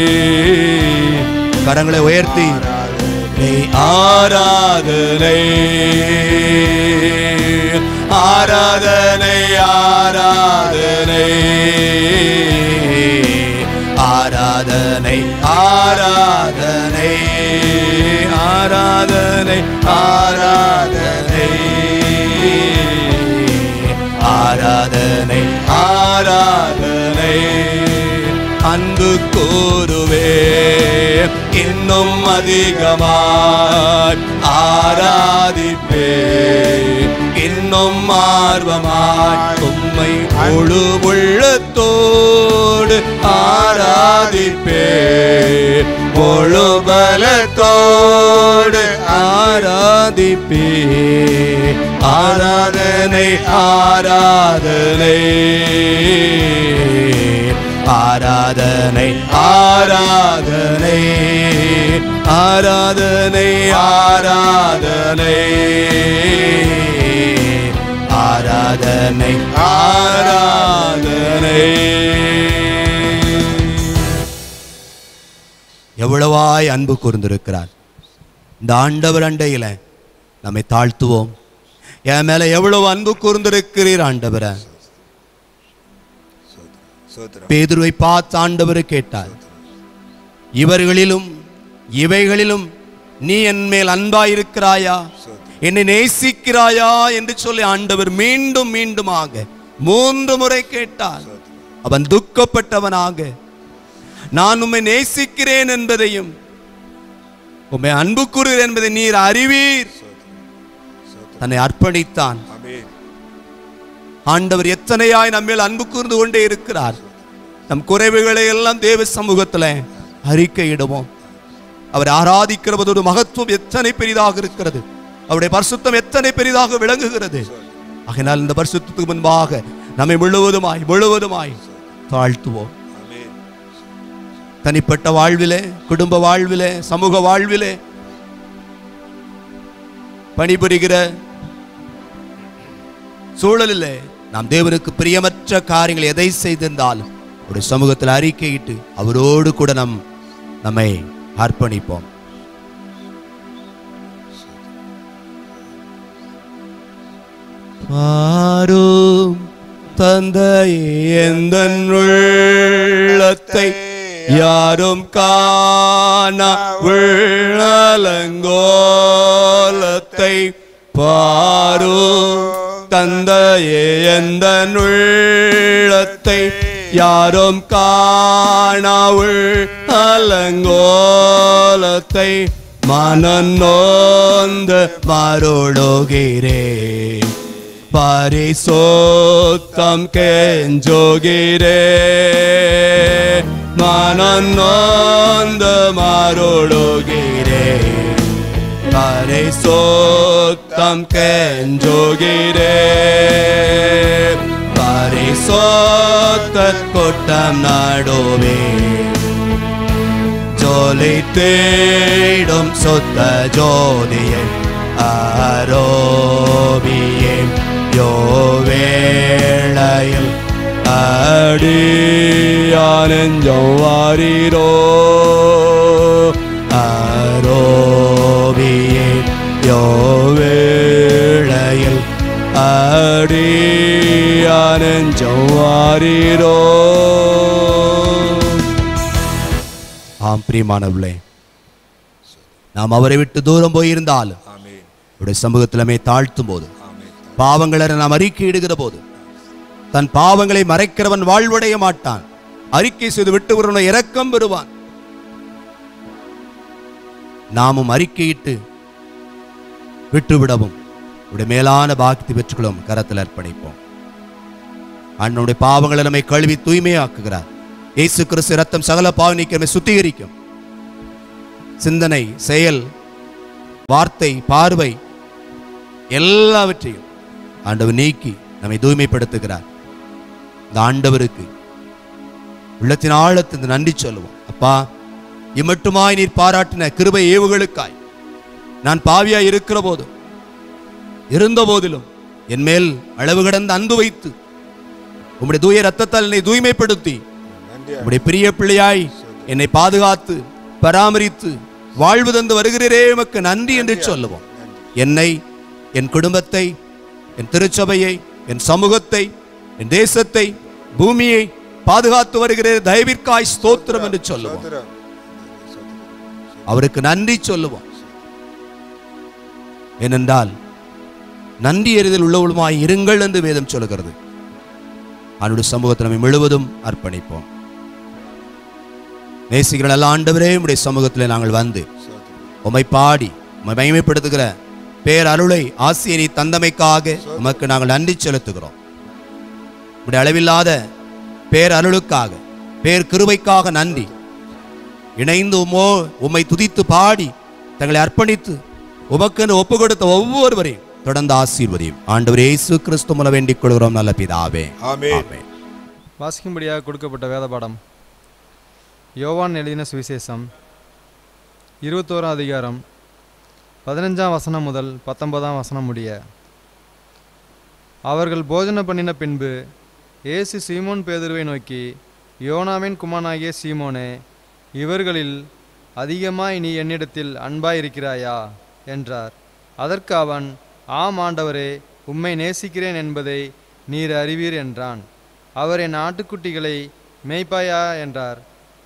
கரங்களை உயர்த்தி ஆராதனை ஆராதனை ஆராதனை ஆராதனை ஆராதனை ஆராதனை ஆராதனை ஆராதனை ஆராதனை. அன்பு கூறுவே இன்னும் அதிகமாய் ஆராதிப்பே, இன்னும் ஆர்வமாய் உம்மை முழு உள்ளத்தோடு ஆராதிப்பே, முழு பலத்தோடு ஆராதிப்பே. ஆராதனை ஆராதனை ஆராதனை ஆராதனை ஆராதனை ஆராதனை ஆராதனை ஆராதனை. எவ்வளவாய் அன்பு கூர்ந்திருக்கிறார் இந்த ஆண்டவர் அண்டையில. நம்மை தாழ்த்துவோம். என் மேல எவ்வளவு அன்பு கூர்ந்திருக்கிறீர் ஆண்டவரே. பேதுருவை பார்த்து ஆண்டவர் கேட்டார், இவர்களிலும் இவைகளிலும் நீ என் மேல் அன்பாயிருக்கிறாயா, என்னை நேசிக்கிறாயா என்று சொல்லி ஆண்டவர் மீண்டும் மீண்டுமாக 3 முறை கேட்டார். அவன் துக்கப்பட்டவனாக நான் உம்மை நேசிக்கிறேன் என்பதையும் உம்மை அன்பு கூறுகிறேன் என்பதை நீர் அறிவீர் தன்னை அர்ப்பணித்தான். ஆண்டவர் எத்தனையாய் நம்மேல் அன்பு கூர்ந்து கொண்டே இருக்கிறார். நம் குறைவுகளை எல்லாம் தேவ சமூகத்தில் அறிக்கையிடுவோம். அவர் ஆராதிக்கிறதோடு மகத்துவம் எத்தனை பெரிதாக இருக்கிறது, அவருடைய பரிசுத்தம் எத்தனை பெரிதாக விளங்குகிறது. ஆகையால் இந்த பரிசுத்தத்துக்கு முன்பாக நம்மை முழுவதுமாய் தாழ்த்துவோம். தனிப்பட்ட வாழ்விலே, குடும்ப வாழ்விலே, சமூக வாழ்விலே, பணிபுரிகிற சூழலிலே நாம் தேவனுக்கு பிரியமற்ற காரியங்கள் எதை செய்திருந்தாலும் ஒரு சமூகத்தில் அறிக்கையிட்டு அவரோடு கூட நம்மை அர்ப்பணிப்போம். பாரும் தந்தையே எந்தன் உள்ளத்தை யாரும் காண உள்ளலங்கோலத்தை பாரும் தந்தையே எந்தன் உள்ளத்தை யாரும் காண உள்ளலங்கோலத்தை மனநோந்த மருளுகிறேன் பரிசுத்தம் கெஞ்சுகிறேன் மனநோந்த மருளுகிறேன் பரிசுத்தம் கெஞ்சுகிறேன் பரிசுத்த கூட்டம் நடுவே ஜோலி தேடும் சுத்த ஜோதியை ஆரோபியே யோவேளையில் அடியானெஞ்சம் வாரீரோ ஆரோபியே யோவேளையில் அடியானெஞ்சம் வாரீரோ. ஆம் பிரியமானவர்களே, நாம் அவரை விட்டு தூரம் போயிருந்தாலும் அவருடைய சமூகத்திலமே தாழ்த்தும் போது, பாவங்களை நாம் அறிக்கையிடுகிற போது, தன் பாவங்களை மறைக்கிறவன் வாழ்வடைய மாட்டான், அறிக்கை செய்து விட்டு ஒருவனை இரக்கம் பெறுவான். நாமும் அறிக்கையிட்டு விட்டுவிடவும் உடைய மேலான பாக்கியத்தை பெற்றுக்கொள்ளும் கரத்தில் அர்ப்பணிப்போம். அண்ணனுடைய பாவங்களை நம்மை கழுவி தூய்மையாக்குகிறார். இயேசு கிறிஸ்து ரத்தம் சகல பாவ நீக்கி சுத்திகரிக்கும். சிந்தனை, செயல், வார்த்தை, பார்வை எல்லாவற்றையும் ஆண்டவர் நீக்கி நம்மை தூய்மைப்படுத்துகிறார். இந்த ஆண்டவருக்கு உள்ளத்தின் ஆழத்தின் நன்றி சொல்லுவோம். அப்பா, இம்மட்டுமாய் நீர் பாராட்டின கிருபை ஏவுகளுக்காய் நான் பாவியாய் இருக்கிற போதும் இருந்த போதிலும் என் மேல் அளவு கடந்த அன்பு வைத்து உம்முடைய தூய ரத்தத்தால் என்னை தூய்மைப்படுத்தி உம்முடைய பிரிய பிள்ளையாய் என்னை பாதுகாத்து பராமரித்து வாழ்வு தந்து வருகிறீரே, உமக்கு நன்றி என்று சொல்லுவோம். என்னை, என் குடும்பத்தை, என் திருச்சபையை, என் சமூகத்தை, என் தேசத்தை, பூமியை பாதுகாத்து வருகிற தயவிற்காய் ஸ்தோத்திரம் என்று சொல்லுவோம். அவருக்கு நன்றி சொல்லுவோம். ஏனென்றால் நன்றி எறிதல் உள்ளவளுமாய் இருங்கள் என்று வேதம் சொல்லுகிறது. அவனுடைய சமூகத்தை நம்மை முழுவதும் அர்ப்பணிப்போம். நேசிக்கிற நல்ல ஆண்டவரே, உம்முடைய சமூகத்தில் நாங்கள் வந்து உம்மை பாடி உம்மை மகிமைப்படுத்துகிற பேர் அருளை ஆசியை தந்தமைக்காக உமக்கு நாங்கள் நன்றி செலுத்துகிறோம். உம்முடைய அளவில்லாத பேர் அருளுக்காக, பேர் கிருபைக்காக நன்றி. இணைந்து உம்மை துதித்து பாடி தங்களை அர்ப்பணித்து உமக்கு ஒப்பு கொடுத்த ஒவ்வொருவரையும் தொடர்ந்து ஆசீர்வதியும் ஆண்டவர் இயேசு கிறிஸ்து மூலம் வேண்டிக் கொள்கிறோம் நல்ல பிதாவே, ஆமென். வாசிக்கும்படியாக கொடுக்கப்பட்ட வேத பாடம் யோவான் எழுதின சுவிசேஷம் 21ஆம் அதிகாரம் 15ஆம் வசனம் முதல் 19ஆம் வசனம் முடிய. அவர்கள் போஜனம் பண்ணின பின்பு இயேசு சீமோன் பேதுருவை நோக்கி, யோனாவின் குமாரனாகிய சீமோனே, இவர்களில் அதிகமாய் நீ என்னிடத்தில் அன்பாயிருக்கிறாயா என்றார். அதற்கு அவன், ஆம் ஆண்டவரே, உம்மை நேசிக்கிறேன் என்பதை நீர் அறிவீர் என்றான். அவர், என் ஆட்டுக்குட்டிகளை மேய்ப்பாயா என்றார்.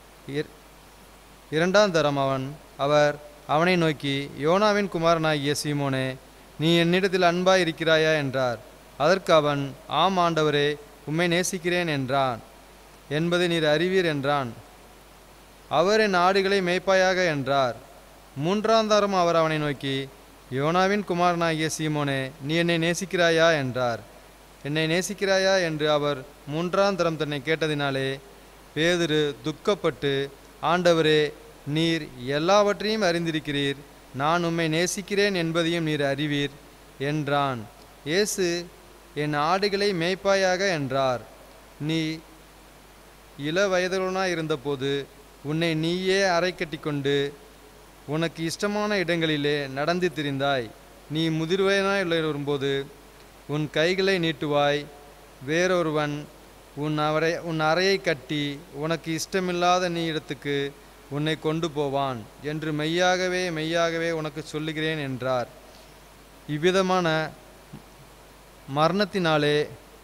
இரண்டாம் தரம் அவர் அவனை நோக்கி, யோனாவின் குமாரனாகிய சீமோனே, நீ என்னிடத்தில் அன்பாய் இருக்கிறாயா என்றார். அதற்கு அவன், ஆம் ஆண்டவரே, உம்மை நேசிக்கிறேன் என்றான் என்பதை நீர் அறிவீர் என்றான். அவர், என் ஆடுகளை மேய்ப்பாயாக என்றார். மூன்றாம் தரம் அவர் அவனை நோக்கி, யோனாவின் குமாரனாகிய சீமோனே, நீ என்னை நேசிக்கிறாயா என்றார். என்னை நேசிக்கிறாயா என்று அவர் மூன்றாம் தரம் தன்னை கேட்டதினாலே பேதுரு துக்கப்பட்டு, ஆண்டவரே, நீர் எல்லாவற்றையும் அறிந்திருக்கிறீர், நான் உம்மை நேசிக்கிறேன் என்பதையும் நீர் அறிவீர் என்றான். இயேசு, என் ஆடுகளை மேய்ப்பாயாக என்றார். நீ இள வயதுடனாய் இருந்தபோது உன்னை நீயே அறை கட்டி கொண்டு உனக்கு இஷ்டமான இடங்களிலே நடந்து திரிந்தாய். நீ முதிர்வயனாய் வரும்போது உன் கைகளை நீட்டுவாய், வேறொருவன் உன் அறையை கட்டி உனக்கு இஷ்டமில்லாத நீ இடத்துக்கு உன்னை கொண்டு போவான் என்று மெய்யாகவே மெய்யாகவே உனக்கு சொல்லுகிறேன் என்றார். இவ்விதமான மரணத்தினாலே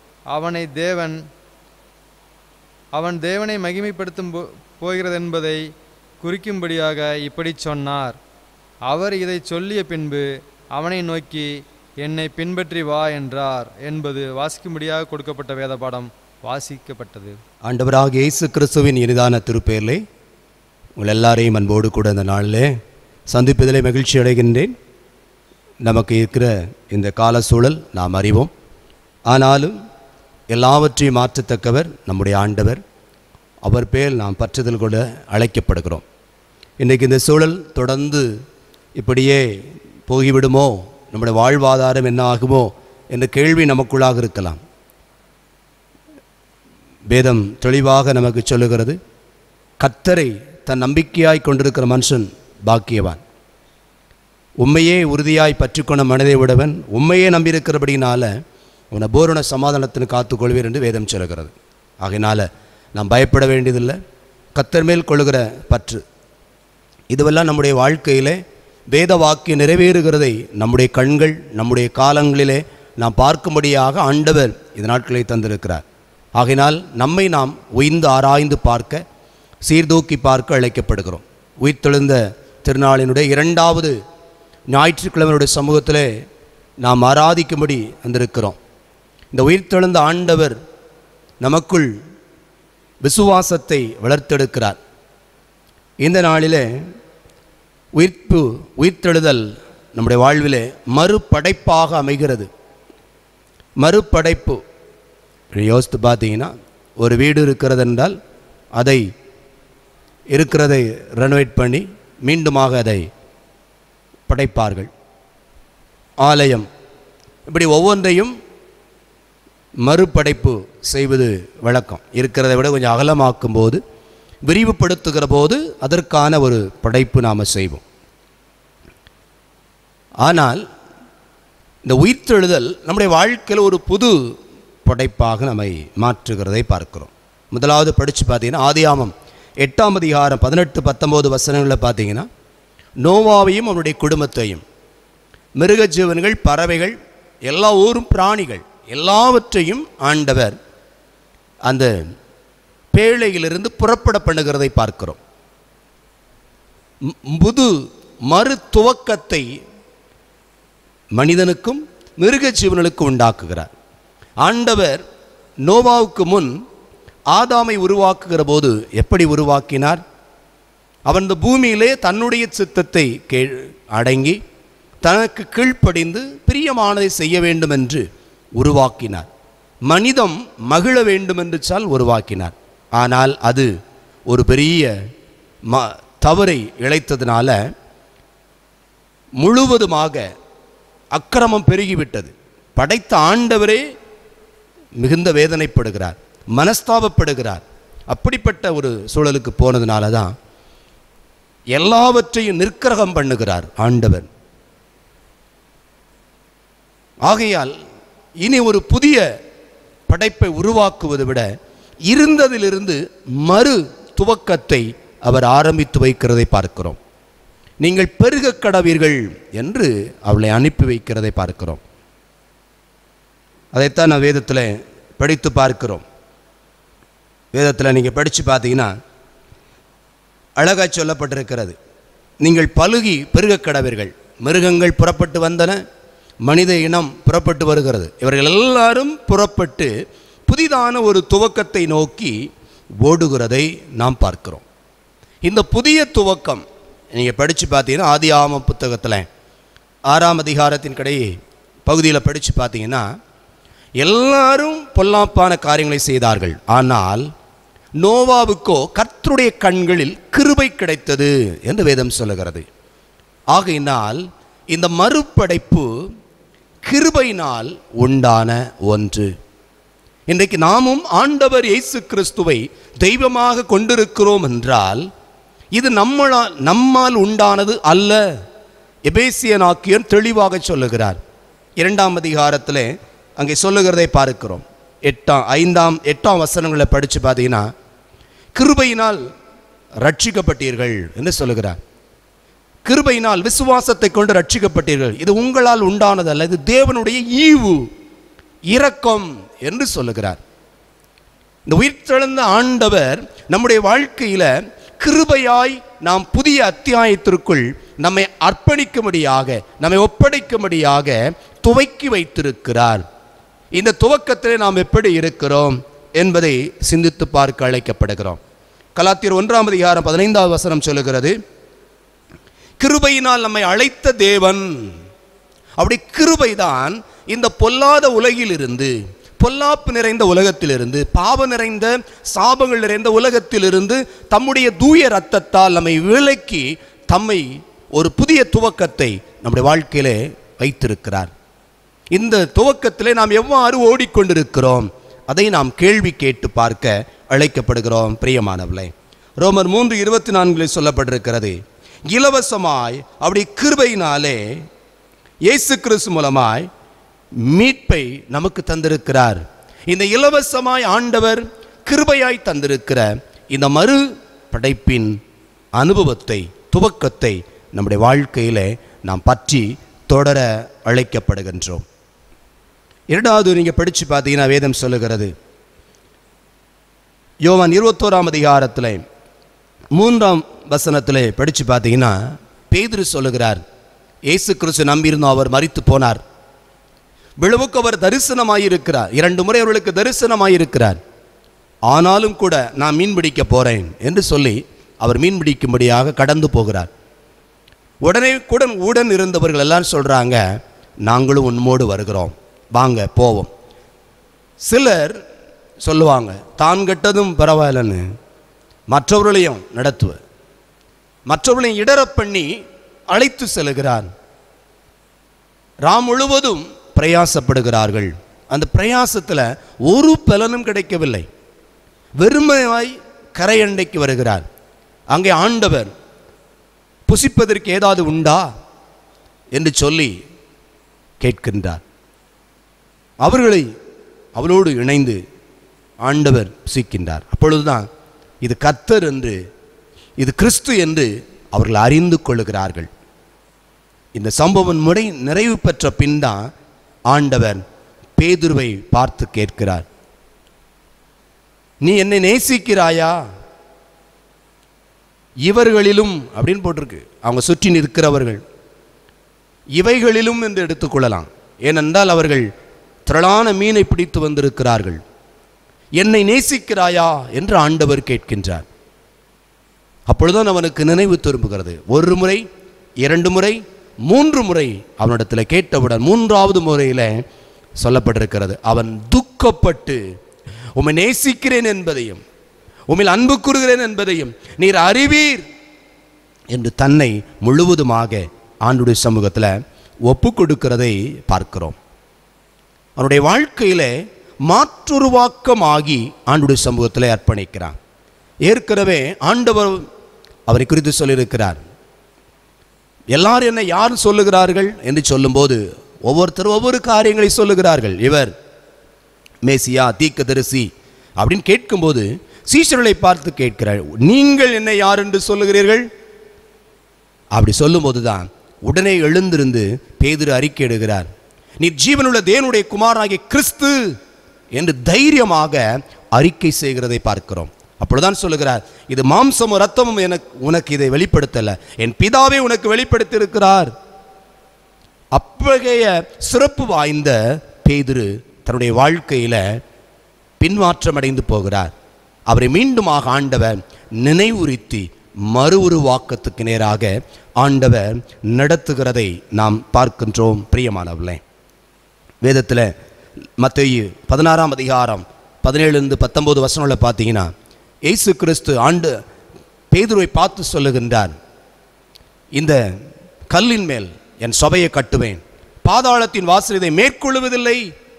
அவன் தேவனை மகிமைப்படுத்தும் போகிறதென்பதை குறிக்கும்படியாக இப்படி சொன்னார். அவர் இதை சொல்லிய பின்பு அவனை நோக்கி, என்னை பின்பற்றி வா என்றார் என்பது வாசிக்கும்படியாக கொடுக்கப்பட்ட வேத பாடம் வாசிக்கப்பட்டது. ஆண்டவராக இயேசு கிறிஸ்துவின் இனிதான திருப்பெயரிலே உங்கள் எல்லாரையும் அன்போடு கூட இந்த நாளிலே சந்திப்பதிலே மகிழ்ச்சி அடைகின்றேன். நமக்கு இருக்கிற இந்த கால சூழல் நாம் அறிவோம். ஆனாலும் எல்லாவற்றையும் மாற்றத்தக்கவர் நம்முடைய ஆண்டவர். அவர் பேர் நாம் பற்றுதல் கொள்ள அழைக்கப்படுகிறோம். இன்றைக்கு இந்த சூழல் தொடர்ந்து இப்படியே போகிவிடுமோ, நம்முடைய வாழ்வாதாரம் என்ன ஆகுமோ என்ற கேள்வி நமக்குள்ளாக இருக்கலாம். வேதம் தெளிவாக நமக்கு சொல்லுகிறது, கர்த்தரை தன் நம்பிக்கையாய் கொண்டிருக்கிற மனுஷன் பாக்கியவான். உண்மையே உறுதியாய் பற்றிக்கொண்ட மனதை விடவன் உண்மையே நம்பியிருக்கிறபடினால உன்னை பூரண சமாதானத்தின் காத்துக்கொள்வீர் என்று வேதம் சொல்லுகிறது. ஆகையினால நாம் பயப்பட வேண்டியதில்லை. கர்த்தர் மேல் கொள்ளுகிற பற்று இதுவெல்லாம் நம்முடைய வாழ்க்கையிலே வேத வாக்கியம் நிறைவேறுகிறதை நம்முடைய கண்கள் நம்முடைய காலங்களிலே நாம் பார்க்கும்படியாக ஆண்டவர் இந்த நாட்களை தந்திருக்கிறார். ஆகையினால் நம்மை நாம் உய்ந்து ஆராய்ந்து பார்க்க, சீர்தூக்கி பார்க்க அழைக்கப்படுகிறோம். உயிர்த்தெழுந்த திருநாளினுடைய 2வது ஞாயிற்றுக்கிழமையுடைய சமூகத்திலே நாம் ஆராதிக்கும்படி வந்திருக்கிறோம். இந்த உயிர்த்தெழுந்த ஆண்டவர் நமக்குள் விசுவாசத்தை வளர்த்தெடுக்கிறார். இந்த நாளிலே உயிர்த்தெழுதல் நம்முடைய வாழ்விலே மறுபடைப்பாக அமைகிறது. மறுபடைப்பு யோசித்து பார்த்தீங்கன்னா ஒரு வீடு இருக்கிறது என்றால் அதை இருக்கிறதை ரெனோவேட் பண்ணி மீண்டுமாக அதை படைப்பார்கள். ஆலயம் இப்படி ஒவ்வொன்றையும் மறுபடைப்பு செய்வது வழக்கம். இருக்கிறதை விட கொஞ்சம் அகலமாக்கும் போது, விரிவுபடுத்துகிற போது அதற்கான ஒரு படைப்பு நாம் செய்வோம். ஆனால் இந்த உயிர்த்தெழுதல் நம்முடைய வாழ்க்கையில் ஒரு புது படைப்பாக நம்மை மாற்றுகிறதை பார்க்கிறோம். முதலாவது படித்து பார்த்தீங்கன்னா ஆதியாமம் 8ஆம் அதிகாரம் 18-19 வசனங்களில் பார்த்தீங்கன்னா நோவாவையும் அவருடைய குடும்பத்தையும், மிருக ஜீவன்கள், பறவைகள், எல்லா ஊரும் பிராணிகள் எல்லாவற்றையும் ஆண்டவர் அந்த பேழையிலிருந்து புறப்பட பண்ணுகிறதை பார்க்கிறோம். புது மறு துவக்கத்தை மனிதனுக்கும் மிருக ஜீவனுக்கும் உண்டாக்குகிறார். ஆண்டவர் நோவாவுக்கு முன் ஆதாமை உருவாக்குகிற போது எப்படி உருவாக்கினார்? அவன் இந்த பூமியிலே தன்னுடைய சித்தத்தை அடங்கி தனக்கு கீழ்ப்படிந்து பிரியமானதை செய்ய வேண்டும் என்று உருவாக்கினார். மனிதம் மகிழ வேண்டும் என்று சால் உருவாக்கினார். ஆனால் அது ஒரு பெரிய தவறை இழைத்ததினால முழுவதுமாக அக்கிரமம் பெருகிவிட்டது. படைத்த ஆண்டவரே மிகுந்த வேதனைப்படுகிறார், மனஸ்தாபப்படுகிறார். அப்படிப்பட்ட ஒரு சூழலுக்கு போனதுனால தான் எல்லாவற்றையும் நிர்க்கிரகம் பண்ணுகிறார் ஆண்டவர். ஆகையால் இனி ஒரு புதிய படைப்பை உருவாக்குவதை விட இருந்ததிலிருந்து மறு துவக்கத்தை அவர் ஆரம்பித்து வைக்கிறதை பார்க்கிறோம். நீங்கள் பெருக கடவீர்கள் என்று அவளை அனுப்பி வைக்கிறதை பார்க்கிறோம். அதைத்தான் நான் வேதத்தில் படித்து பார்க்கிறோம். வேதத்தில் நீங்கள் படித்து பார்த்தீங்கன்னா அழகாக சொல்லப்பட்டிருக்கிறது, நீங்கள் பலுகி பெருக கடவீர்கள். மிருகங்கள் புறப்பட்டு வந்தன, மனித இனம் புறப்பட்டு வருகிறது. இவர்கள் எல்லாரும் புறப்பட்டு புதிதான ஒரு துவக்கத்தை நோக்கி ஓடுகிறதை நாம் பார்க்கிறோம். இந்த புதிய துவக்கம் நீங்கள் படித்து பார்த்தீங்கன்னா ஆதியாகம புத்தகத்தில் 6ஆம் அதிகாரத்தின் பகுதியில் படித்து பார்த்தீங்கன்னா எல்லாரும் பொல்லாப்பான காரியங்களை செய்தார்கள். ஆனால் நோவாவுக்கோ கர்த்தருடைய கண்களில் கிருபை கிடைத்தது என்று வேதம் சொல்லுகிறது. ஆகையினால் இந்த மறுபடைப்பு கிருபையினால் உண்டான ஒன்று. இன்றைக்கு நாமும் ஆண்டவர் இயேசு கிறிஸ்துவை தெய்வமாக கொண்டிருக்கிறோம் என்றால் இது நம்மால் உண்டானது அல்ல. எபேசியனாக்கியர் தெளிவாக சொல்லுகிறார். 2ஆம் அதிகாரத்தில் அங்கே சொல்லுகிறதை பார்க்கிறோம். 8ஆம் வசனங்களை படித்து பார்த்தீங்கன்னா கிருபையினால் ரட்சிக்கப்பட்டீர்கள் என்று சொல்லுகிறார். கிருபையினால் விசுவாசத்தை கொண்டு ரட்சிக்கப்பட்டீர்கள். இது உங்களால் உண்டானதல்ல, இது தேவனுடைய ஈவு, இரக்கம் என்று சொல்லுகிறார். இந்த உயிர்த்தெழுந்த ஆண்டவர் நம்முடைய வாழ்க்கையில கிருபையாய் நாம் புதிய அத்தியாயத்திற்குள் நம்மை அர்ப்பணிக்கும்படியாக, நம்மை ஒப்படைக்கும்படியாக துவக்கி வைத்திருக்கிறார். இந்த துவக்கத்திலே நாம் எப்படி இருக்கிறோம் என்பதை சிந்தித்து பார்க்க அழைக்கப்படுகிறோம். கலாத்தியர் 1ஆம் அதிகாரம் 15வது வசனம் சொல்லுகிறது, கிருபையினால் நம்மை அழைத்த தேவன். அப்படி கிருபைதான் இந்த பொல்லாத உலகிலிருந்து, பொல்லாப்பு நிறைந்த உலகத்திலிருந்து, பாவ நிறைந்த சாபங்கள் நிறைந்த உலகத்திலிருந்து தம்முடைய தூய இரத்தத்தால் நம்மை விலக்கி தம்மை ஒரு புதிய துவக்கத்தை நம்முடைய வாழ்க்கையிலே வைத்திருக்கிறார். இந்த துவக்கத்திலே நாம் எவ்வாறு ஓடிக்கொண்டிருக்கிறோம் அதை நாம் கேள்வி கேட்டு பார்க்க அழைக்கப்படுகிறோம். பிரியமானவர்களே, ரோமர் 3:24 சொல்லப்பட்டிருக்கிறது, இலவசமாய் அப்படி கிருபையினாலே இயேசு கிறிஸ்து மூலமாய் மீட்பை நமக்கு தந்திருக்கிறார். இந்த இலவசமாய் ஆண்டவர் கிருபையாய் தந்திருக்கிற இந்த மறு படைப்பின் அனுபவத்தை, துவக்கத்தை நம்முடைய வாழ்க்கையிலே நாம் பற்றி தொடர அழைக்கப்படுகின்றோம். இரண்டாவது நீங்கள் படித்து பார்த்தீங்கன்னா வேதம் சொல்லுகிறது, யோவான் 21ஆம் அதிகாரத்தில் 3ஆம் வசனத்தில் படித்து பார்த்தீங்கன்னா பேதுரு சொல்லுகிறார், இயேசு கிறிஸ்து நம்பியிருந்தோம், அவர் மரித்து போனார். விழுவுக்கு அவர் தரிசனமாயிருக்கிறார், 2 முறை அவர்களுக்கு தரிசனமாயிருக்கிறார். ஆனாலும் கூட நான் மீன் பிடிக்க போகிறேன் என்று சொல்லி அவர் மீன் பிடிக்கும்படியாக கடந்து போகிறார். உடன் இருந்தவர்கள் எல்லாரும் சொல்கிறாங்க, நாங்களும் உன்மோடு வருகிறோம், வாங்க போவோம். சிலர் சொல்லுவாங்க, தான் கெட்டதும் பரவாயில்லன்னு மற்றவர்களையும் நடத்துவர், மற்றவர்களையும் இடர பண்ணி அழைத்து செல்கிறார். ராம் முழுவதும் பிரயாசப்படுகிறார்கள். அந்த பிரயாசத்தில் ஒரு பலனும் கிடைக்கவில்லை. வெறுமையாய் கரையண்டைக்கு வருகிறார். அங்கே ஆண்டவர் புசிப்பதற்கு ஏதாவது உண்டா என்று சொல்லி கேட்கின்றார். அவர்களை அவளோடு இணைந்து ஆண்டவர் புசிக்கின்றார். அப்பொழுதுதான் இது கர்த்தர் என்று, இது கிறிஸ்து என்று அவர்கள் அறிந்து கொள்ளுகிறார்கள். இந்த சம்பவம் நிறைவு பெற்ற பின் தான் ஆண்டவர் பேதுருவை பார்த்து கேட்கிறார், நீ என்னை நேசிக்கிறாயா? இவர்களிலும் அப்படின்னு போட்டிருக்கு, அவங்க சுற்றி நிற்கிறவர்கள், இவைகளிலும் என்று எடுத்துக்கொள்ளலாம். ஏனென்றால் அவர்கள் திரளான மீனை பிடித்து வந்திருக்கிறார்கள். என்னை நேசிக்கிறாயா என்று ஆண்டவர் கேட்கின்றார். அப்பொழுதுதான் அவனுக்கு நினைவு திரும்புகிறது. ஒரு முறை, 2 முறை, 3 முறை அவனிடத்தில் கேட்டவுடன் 3வது முறையில் சொல்லப்பட்டிருக்கிறது, அவன் துக்கப்பட்டு உம்மை நேசிக்கிறேன் என்பதையும் உம்மில் அன்பு கூறுகிறேன் என்பதையும் நீர் அறிவீர் என்று தன்னை முழுவதுமாக ஆண்டுடைய சமூகத்தில் ஒப்பு கொடுக்கிறதை பார்க்கிறோம். அவனுடைய வாழ்க்கையில மாற்றுருவாக்கமாகி ஆண்டுடைய சமூகத்தில் அர்ப்பணிக்கிறான். ஏற்கனவே ஆண்டவர் அவரை குறித்து சொல்லியிருக்கிறார். எல்லாரும் என்ன யார் சொல்லுகிறார்கள் என்று சொல்லும்போது ஒவ்வொருத்தரும் ஒவ்வொரு காரியங்களை சொல்லுகிறார்கள். இவர் மேசியா, தீர்க்கதரிசி அப்படின்னு கேட்கும்போது சீஷர்களை பார்த்து கேட்கிறார், நீங்கள் என்ன யார் என்று சொல்லுகிறீர்கள்? அப்படி சொல்லும்போது தான் உடனே எழுந்திருந்து பேதுரு அறிக்கையிடுகிறார், நீ ஜீவனுள்ள தேவனுடைய குமாரனாகிய கிறிஸ்து என்று தைரியமாக அறிக்கை செய்கிறதை பார்க்கிறோம். அப்பொழுதுதான் சொல்லுகிறார், இது மாம்சமும் இரத்தமும் உனக்கு இதை வெளிப்படுத்தல, என் பிதாவே உனக்கு வெளிப்படுத்தி இருக்கிறார். அவ்வகைய சிறப்பு வாய்ந்த பேதுரு தன்னுடைய வாழ்க்கையில பின்மாற்றம் அடைந்து போகிறார். அவரை மீண்டுமாக ஆண்டவர் நினைவுறுத்தி மறு உருவாக்கத்துக்கு நேராக ஆண்டவர் நடத்துகிறதை நாம் பார்க்கின்றோம். பிரியமானவர்களே, வேதத்தில் மத்தேயு 16ஆம் அதிகாரம் 17-19 வசனங்களை பார்த்தீங்கன்னா இயேசு கிறிஸ்து பேதுருவை பார்த்து சொல்லுகின்றார், இந்த கல்லின் மேல் என் சபையை கட்டுவேன், பாதாளத்தின் வாசல் இதை மேற்கொள்ளுவதில்லை.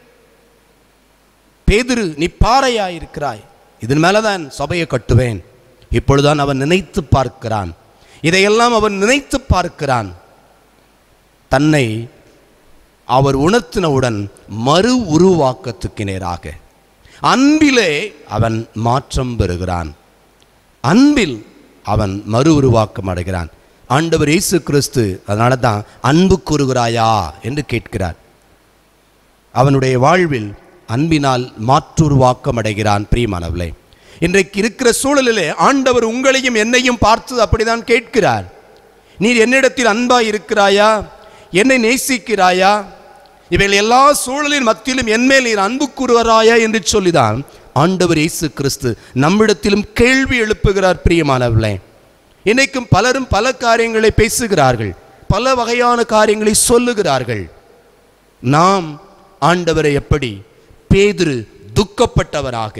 பேதுரு, நீ பாறையாயிருக்கிறாய், இதன் மேலதான் சபையை கட்டுவேன். இப்பொழுதுதான் அவன் நினைத்து பார்க்கிறான், இதையெல்லாம் அவன் நினைத்து பார்க்கிறான். தன்னை அவர் உணர்த்தினவுடன் மறு உருவாக்கத்துக்கு நேராக அன்பிலே அவன் மாற்றம் பெறுகிறான். அன்பில் அவன் மறு உருவாக்கம் அடைகிறான். ஆண்டவர் இயேசு கிறிஸ்து அதனால தான் அன்பு கூறுகிறாயா என்று கேட்கிறார். அவனுடைய வாழ்வில் அன்பினால் மாற்றுருவாக்கம் அடைகிறான். பிரியமானவர்களே, இன்றைக்கு இருக்கிற சூழலிலே ஆண்டவர் உங்களையும் என்னையும் பார்த்து அப்படிதான் கேட்கிறார், நீர் என்னிடத்தில் அன்பாய் இருக்கிறாயா? என்னை நேசிக்கிறாயா? இவைகள் எல்லா சூழலின் மத்தியிலும் என்மேல் நீர் அன்பு கூறுகிறாயா என்று சொல்லிதான் ஆண்டவர் இயேசு கிறிஸ்து நம்மிடத்திலும் கேள்வி எழுப்புகிறார். பிரியமானவர்களே, இன்னைக்கும் பலரும் பல காரியங்களை பேசுகிறார்கள், பல வகையான காரியங்களை சொல்லுகிறார்கள். நாம் ஆண்டவரை எப்படி பேதுரு துக்கப்பட்டவராக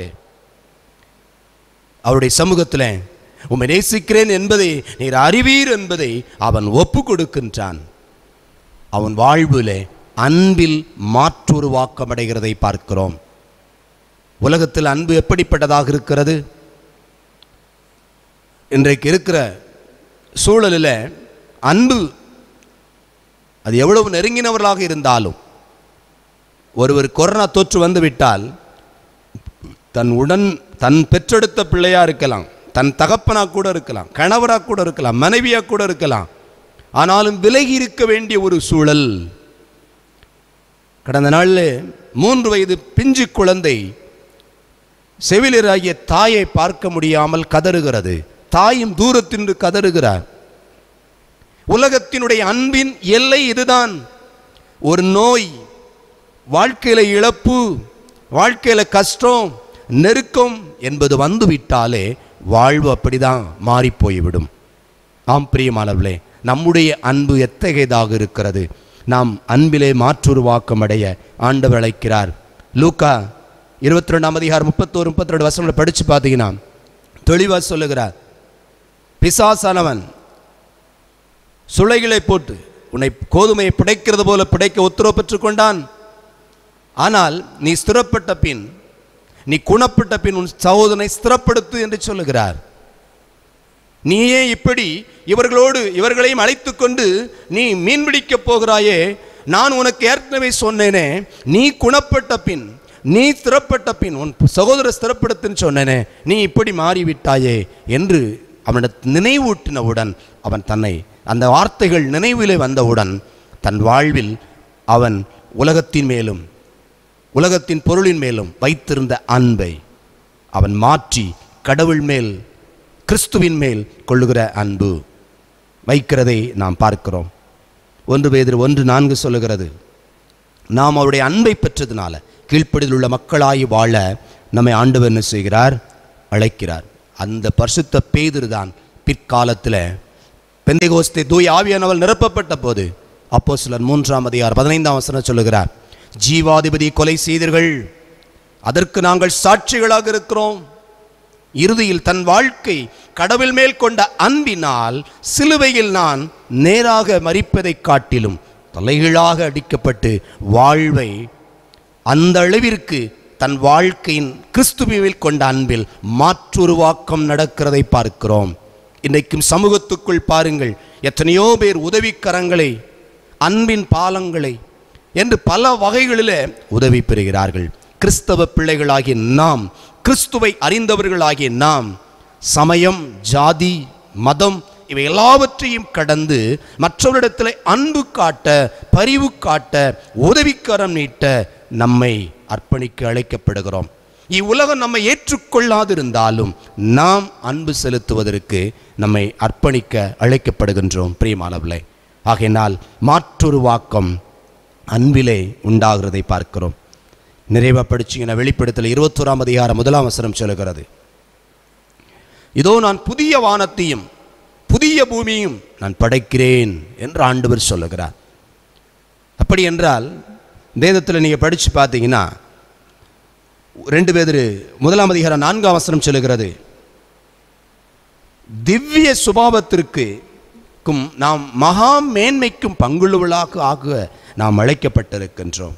அவருடைய சமூகத்தில் உம்மை நேசிக்கிறேன் என்பதை நீர் அறிவீர் என்பதை அவன் ஒப்பு கொடுக்கின்றான். அவன் வாழ்விலே அன்பில் மாற்றுருவாக்கம் அடைகிறதை பார்க்கிறோம். உலகத்தில் அன்பு எப்படிப்பட்டதாக இருக்கிறது? இன்றைக்கு இருக்கிற சூழலில் அன்பு அது எவ்வளவு நெருங்கினவர்களாக இருந்தாலும், ஒருவர் கொரோனா தொற்று வந்து விட்டால் தன் பெற்றெடுத்த பிள்ளையா இருக்கலாம், தன் தகப்பனா கூட இருக்கலாம், கணவரா கூட இருக்கலாம், மனைவியா கூட இருக்கலாம், ஆனாலும் விலகி இருக்க வேண்டிய ஒரு சூழல். கடந்த நாளில் 3 வயது பிஞ்சு குழந்தை செவிலியராகிய தாயை பார்க்க முடியாமல் கதறுகிறது. தாயும் தூரத்தின்று கதறுகிறார். உலகத்தினுடைய அன்பின் எல்லை இதுதான். ஒரு நோய், வாழ்க்கையில இழப்பு, வாழ்க்கையில கஷ்டம், நெருக்கம் என்பது வந்துவிட்டாலே வாழ்வு அப்படிதான் மாறி போய்விடும். ஆம் பிரியமானவர்களே, நம்முடைய அன்பு எத்தகையதாக இருக்கிறது? நாம் அன்பிலே மாற்றுருவாக்கம் அடைய ஆண்டவர் அழைக்கிறார். லூக்கா 22ஆம் அதிகாரம் 31 32 வசனங்களை படித்து பார்த்தீங்கன்னா தெளிவாக சொல்லுகிறார். பிசாசானவன் சுளைகளை போட்டு உன்னை கோதுமையை பிடைக்கிறது போல பிடைக்க உத்தரவு பெற்றுக்கொண்டான். ஆனால் நீ ஸ்திரப்பட்ட பின், நீ குணப்பட்ட பின் உன் சகோதரனை ஸ்திரப்படுத்து என்று சொல்லுகிறார். நீயே இப்படி இவர்களையும் அழைத்து கொண்டு நீ மீன்பிடிக்க போகிறாயே, நான் உனக்கு ஏற்கனவே சொன்னேனே, நீ குணப்பட்ட பின், நீ ஸ்திரப்பட்ட பின் உன் சகோதர ஸ்திரப்படுத்துன்னு சொன்னேனே, நீ இப்படி மாறிவிட்டாயே என்று அவனை நினைவூட்டினவுடன், அவன் தன்னை அந்த வார்த்தைகள் நினைவிலே வந்தவுடன் தன் வாழ்வில் அவன் உலகத்தின் மேலும் உலகத்தின் பொருளின் மேலும் வைத்திருந்த அன்பை அவன் மாற்றி கடவுள் மேல், கிறிஸ்துவின் மேல் கொள்ளுகிற அன்பு வைக்கிறதை நாம் பார்க்கிறோம். 1 பேதுரு 1:4 சொல்லுகிறது, நாம் அவருடைய அன்பை பெற்றதுனால கீழ்ப்படியில் உள்ள மக்களாகி வாழ நம்மை ஆண்டவர் என்ன செய்கிறார்? அழைக்கிறார். அந்த பரிசுத்த பேதுரு தான் பிற்காலத்தில் பெந்தேகோஸ்தே தூய ஆவியானவர் நிரப்பப்பட்ட போது அப்போஸ்தலர் 3ஆம் அதிகாரம் 15ஆம் வசனம் சொல்லுகிறார், ஜீவாதிபதி கொலை செய்தீர்கள், அதற்கு நாங்கள் சாட்சிகளாக இருக்கிறோம். இறுதியில் தன் வாழ்க்கை கடவுள் மேல் கொண்ட அன்பினால் சிலுவையில் நான் நேராக மரிப்பதை காட்டிலும் தலைகீழாக அடிக்கப்பட்டு வாழ்வை அந்த அளவிற்கு தன் வாழ்க்கையின் கிறிஸ்துவில் கொண்ட அன்பில் மாற்றுருவாக்கம் நடக்கிறதை பார்க்கிறோம். இன்றைக்கும் சமூகத்துக்குள் பாருங்கள், எத்தனையோ பேர் உதவிக்கரங்களை, அன்பின் பாலங்களை என்று பல வகைகளில் உதவி பெறுகிறார்கள். கிறிஸ்தவ பிள்ளைகளாகிய நாம், கிறிஸ்துவை அறிந்தவர்களாகிய நாம், சமயம், ஜாதி, மதம் இவை எல்லாவற்றையும் கடந்து மற்றவரிடத்தில் அன்பு காட்ட, பரிவு காட்ட, உதவிக்கரம் நீட்ட நம்மை அர்ப்பணிக்க அழைக்கப்படுகிறோம். இவ்வுலகம் நம்மை ஏற்றுக்கொள்ளாதிருந்தாலும் நாம் அன்பு செலுத்துவதற்கு நம்மை அர்ப்பணிக்க அழைக்கப்படுகின்றோம் பிரியமானவர்களே. ஆகையினால் மாற்றுருவாக்கம் அன்பிலே உண்டாகிறதை பார்க்கிறோம். நிறைவாக படிச்சிங்கன்னா வெளிப்படுத்தல் 21ஆம் அதிகாரம் 1ஆம் வசனம் சொல்லுகிறது, இதோ நான் புதிய வானத்தையும் புதிய பூமியும் நான் படைக்கிறேன் என்று ஆண்டவர் சொல்லுகிறார். அப்படி என்றால் வேதத்தில் நீங்கள் படித்து பார்த்தீங்கன்னா 2 பேதுரு 1ஆம் அதிகாரம் 4ஆம் வசனம் சொல்லுகிறது, திவ்ய சுபாவத்திற்கும் நாம் மகா மேன்மைக்கும் பங்குள்ளவர்களாக ஆக நாம் அழைக்கப்பட்டிருக்கின்றோம்.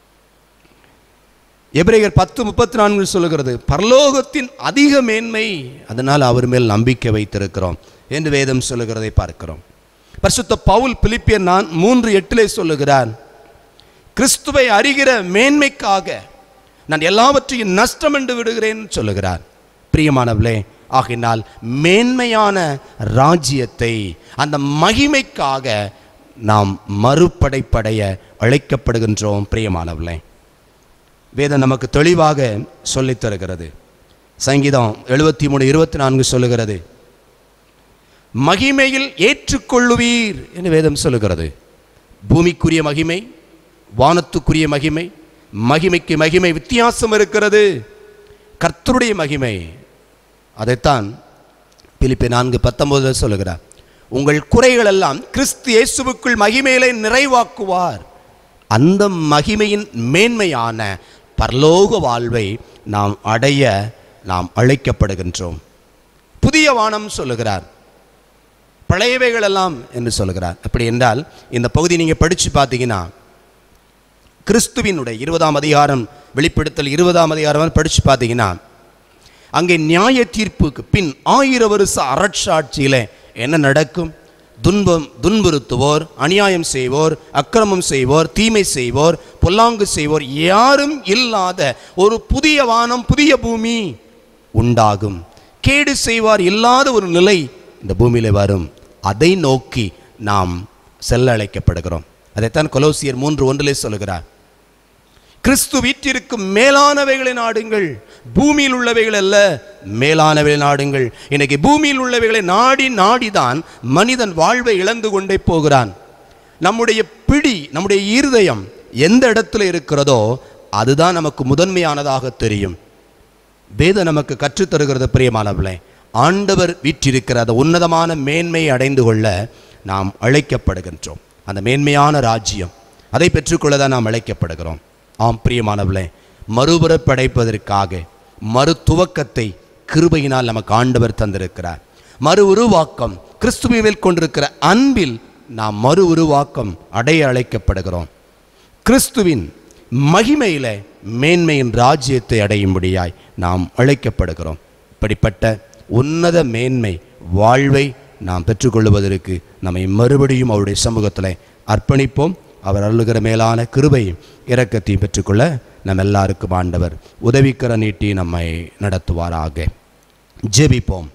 எபிரேயர் 10:34 சொல்லுகிறது, பரலோகத்தின் அதிக மேன்மை, அதனால் அவர் மேல் நம்பிக்கை வைத்திருக்கிறோம் என்று வேதம் சொல்லுகிறதை பார்க்கிறோம். பரிசுத்த பவுல் பிலிப்பியர் 3:8 சொல்லுகிறார், கிறிஸ்துவை அறிகிற மேன்மைக்காக நான் எல்லாவற்றையும் நஷ்டம் என்று விடுகிறேன் சொல்லுகிறார். பிரியமானவர்களே, ஆகினால் மேன்மையான ராஜ்யத்தை, அந்த மகிமைக்காக நாம் மறுபடைப்படைய அழைக்கப்படுகின்றோம். பிரியமானவர்களே, வேதம் நமக்கு தெளிவாக சொல்லித் தருகிறது. சங்கீதம் 73:24 சொல்லுகிறது, மகிமையில் ஏற்றுக்கொள்ளுவீர் என்று வேதம் சொல்லுகிறது. பூமிக்குரிய மகிமை, வானத்துக்குரிய மகிமை, மகிமைக்கு மகிமை வித்தியாசம் இருக்கிறது. கர்த்தருடைய மகிமை, அதைத்தான் பிலிப்பியர் 4:19 சொல்லுகிறார், உங்கள் குறைகள் எல்லாம் கிறிஸ்து இயேசுவுக்குள் மகிமையிலே நிறைவாக்குவார். அந்த மகிமையின் மேன்மையான பரலோக வாழ்வை நாம் அடைய நாம் அழைக்கப்படுகின்றோம். புதிய வானம் சொல்லுகிறார், பழையவைகள் எல்லாம் என்று சொல்லுகிறார். அப்படி என்றால் இந்த பகுதி நீங்கள் படித்து பார்த்தீங்கன்னா கிறிஸ்துவினுடைய 20ஆம் அதிகாரம், வெளிப்படுத்தல் 20ஆம் அதிகாரம் படித்து பார்த்தீங்கன்னா அங்கே நியாய தீர்ப்புக்கு பின் 1000 வருஷ அரசாட்சியில் என்ன நடக்கும்? துன்புறுத்துவோர், அநியாயம் செய்வோர், அக்கிரமம் செய்வோர், தீமை செய்வோர், பொல்லாங்கு செய்வோர் யாரும் இல்லாத ஒரு புதிய வானம், புதிய பூமி உண்டாகும். கேடு செய்வார் இல்லாத ஒரு நிலை இந்த பூமியில வரும். அதை நோக்கி நாம் செல்ல அழைக்கப்படுகிறோம். அதைத்தான் கொலோசியர் 3:1 சொல்லுகிறார், கிறிஸ்து வீற்றிருக்கும் மேலானவைகளை நாடுங்கள், பூமியில் உள்ளவைகள் அல்ல, மேலானவைகளை நாடுங்கள். இன்னைக்கு பூமியில் உள்ளவைகளை நாடிதான் மனிதன் வாழ்வை இழந்து கொண்டே போகிறான். நம்முடைய பிடி, நம்முடைய இருதயம் எந்த இடத்துல இருக்கிறதோ அதுதான் நமக்கு முதன்மையானதாக தெரியும். வேதம் நமக்கு கற்றுத்தருகிறது பிரியமானவர்களே, ஆண்டவர் வீற்றிருக்கிற அந்த உன்னதமான மேன்மையை அடைந்து கொள்ள நாம் அழைக்கப்படுகின்றோம். அந்த மேன்மையான ராஜ்யம், அதை பெற்றுக்கொள்ளதான் நாம் அழைக்கப்படுகிறோம். ஆம் பிரியமானவர்களே, மறுபுறப்படைப்பதற்காக மறுதுவக்கத்தை கிருபையினால் நமக்கு ஆண்டவர் தந்திருக்கிறார். மறு உருவாக்கம் கிறிஸ்துவின் மேல் கொண்டிருக்கிற அன்பில் நாம் மறு உருவாக்கம் அடைய அழைக்கப்படுகிறோம். கிறிஸ்துவின் மகிமையில மேன்மையின் ராஜ்யத்தை அடையும்படியாய் நாம் அழைக்கப்படுகிறோம். இப்படிப்பட்ட உன்னத மேன்மை வாழ்வை நாம் பெற்றுக்கொள்வதற்கு நம்மை மறுபடியும் அவருடைய சமூகத்தில் அர்ப்பணிப்போம். அவர் அருளுகிற மேலான கிருபையும் இரக்கத்தையும் பெற்றுக்கொள்ள நம் எல்லாருக்கும் ஆண்டவர் உதவிக்கர நீட்டி நம்மை நடத்துவாராக. ஜெபிப்போம்.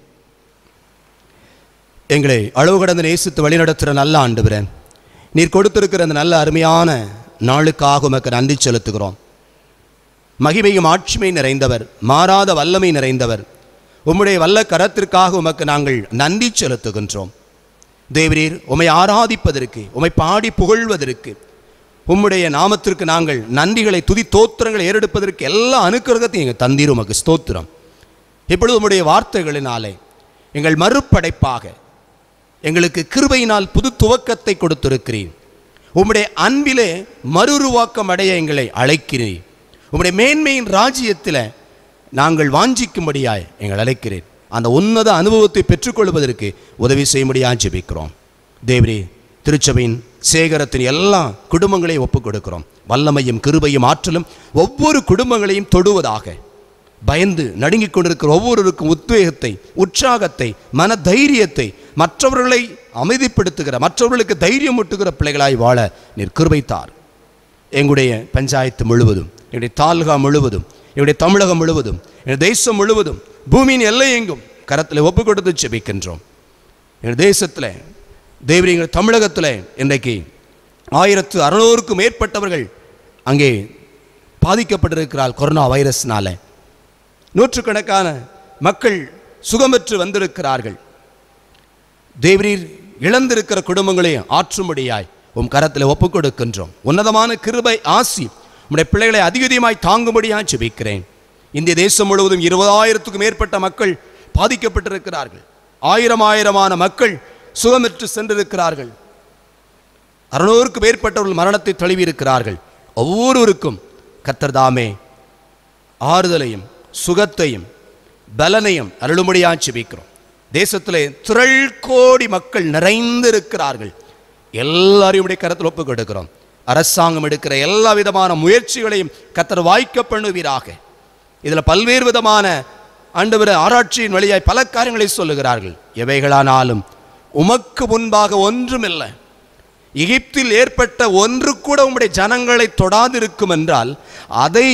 எங்களை அளவு கடந்து நேசித்து வழிநடத்துகிற நல்ல ஆண்டவரே, நீர் கொடுத்திருக்கிற அந்த நல்ல அருமையான நாளுக்காக உமக்கு நன்றி செலுத்துகிறோம். மகிமையும் ஆட்சிமை நிறைந்தவர், மாறாத வல்லமை நிறைந்தவர், உம்முடைய வல்ல கரத்திற்காக உமக்கு நாங்கள் நன்றி செலுத்துகின்றோம். தேவரீர், உம்மை ஆராதிப்பதற்கு, உம்மை பாடி புகழ்வதற்கு, உம்முடைய நாமத்திற்கு நாங்கள் நன்றிகளை துதி தோத்திரங்களை ஏறெடுப்பதற்கு எல்லா அனுக்கிரகத்தையும் எங்கள் தந்தீர் உமக்கு ஸ்தோத்திரம். இப்பொழுது உம்முடைய வார்த்தைகளினாலே எங்கள் மறுபடைப்பாக எங்களுக்கு கிருபையினால் புது துவக்கத்தை கொடுத்திருக்கிறீர். உம்முடைய அன்பிலே மறுஉருவாக்கம் அடைய எங்களை அழைக்கிறீர். உம்முடைய மேன்மையின் ராஜ்யத்தில் நாங்கள் வாஞ்சிக்கும்படியாய் எங்கள் அழைக்கிறீர். அந்த உன்னத அனுபவத்தை பெற்றுக்கொள்வதற்கு உதவி செய்யும்படியாக ஜெபிக்கிறோம். தேவரே, திருச்சபையின் சேகரத்தின் எல்லா குடும்பங்களையும் ஒப்புக் கொடுக்கிறோம். வல்லமையும் கிருபையும் ஆற்றலும் ஒவ்வொரு குடும்பங்களையும் தொடுவதாக, பயந்து நடுங்கிக் கொண்டிருக்கிற ஒவ்வொருவருக்கும் உத்வேகத்தை, உற்சாகத்தை, மன தைரியத்தை, மற்றவர்களை அமைதிப்படுத்துகிற, மற்றவர்களுக்கு தைரியம் ஊட்டுகிற பிள்ளைகளாய் வாழ நீர் கிருபைத்தார். எங்களுடைய பஞ்சாயத்து முழுவதும், எங்களுடைய தாலுகா முழுவதும், எங்களுடைய தமிழகம் முழுவதும், எங்கள் தேசம் முழுவதும், பூமியின் எல்லை எங்கும் கரத்தில் ஒப்பு கொடுத்து ஜெபிக்கின்றோம். எங்கள் தேசத்தில், தேவரே, எங்கள் தமிழகத்தில் இன்றைக்கு 1600க்கும் மேற்பட்டவர்கள் அங்கே பாதிக்கப்பட்டிருக்கிறார் கொரோனா வைரஸ்னால. நூற்றுக்கணக்கான மக்கள் சுகமற்று வந்திருக்கிறார்கள். தேவரீர், இழந்திருக்கிற குடும்பங்களை ஆற்றும்படியாய் உம் கரத்தில் ஒப்புக் கொடுக்கின்றோம். உன்னதமான கிருபை ஆசி உம்முடைய பிள்ளைகளை அதிகமாய் தாங்கும்படியாய் ஜெபிக்கிறேன். இந்திய தேசம் முழுவதும் 20,000க்கும் மேற்பட்ட மக்கள் பாதிக்கப்பட்டிருக்கிறார்கள். ஆயிரமான மக்கள் சுகமற்று சென்றிருக்கிறார்கள். 600க்கும் மேற்பட்டவர்கள் மரணத்தை தழுவியிருக்கிறார்கள். ஒவ்வொருவருக்கும் கர்த்தர் தாமே ஆறுதலையும் சுகத்தையும் பலனையும் அருளும்படியாக ஜெபிக்கிறோம். தேசத்திலே திரள் கோடி மக்கள் நிறைந்திருக்கிறார்கள். எல்லாரையும் கரத்தில் ஒப்புக் கொடுக்கிறோம். அரசாங்கம் எடுக்கிற எல்லா விதமான முயற்சிகளையும் கர்த்தர் வாய்க்க பண்ணுவீராக. இதில் பல்வேறு விதமான ஆண்டவர ஆராய்ச்சியின் வழியாய் பல காரியங்களை சொல்லுகிறார்கள். எவைகளானாலும் உமக்கு முன்பாக ஒன்றுமில்லை. எகிப்தில் ஏற்பட்ட ஒன்று கூட உம்முடைய ஜனங்களை தொடாதிருக்கும் என்றால் அதை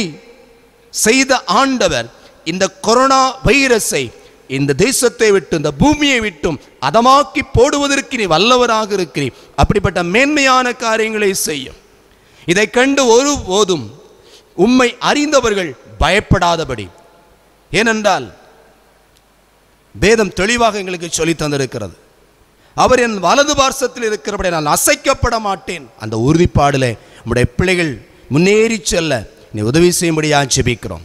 செய்த ஆண்டவர் இந்த கொரோனா வைரஸை இந்த தேசத்தை விட்டு, இந்த பூமியை விட்டும் அதமாக்கி போடுவதற்கு நீ வல்லவராக இருக்கிறீர். அப்படிப்பட்ட மேன்மையான காரியங்களை செய்யும். இதை கண்டு ஒருபோதும் உம்மை அறிந்தவர்கள் பயப்படாதபடி, ஏனென்றால் வேதம் தெளிவாக எங்களுக்கு சொல்லி தந்திருக்கிறது. அவர் என் வலது பார்சத்தில் இருக்கிறபடி நான் அசைக்கப்பட மாட்டேன். அந்த உறுதிப்பாடில் உம்முடைய பிள்ளைகள் முன்னேறி செல்ல நீ உதவி செய்யும்படியாக ஜெபிக்கிறோம்.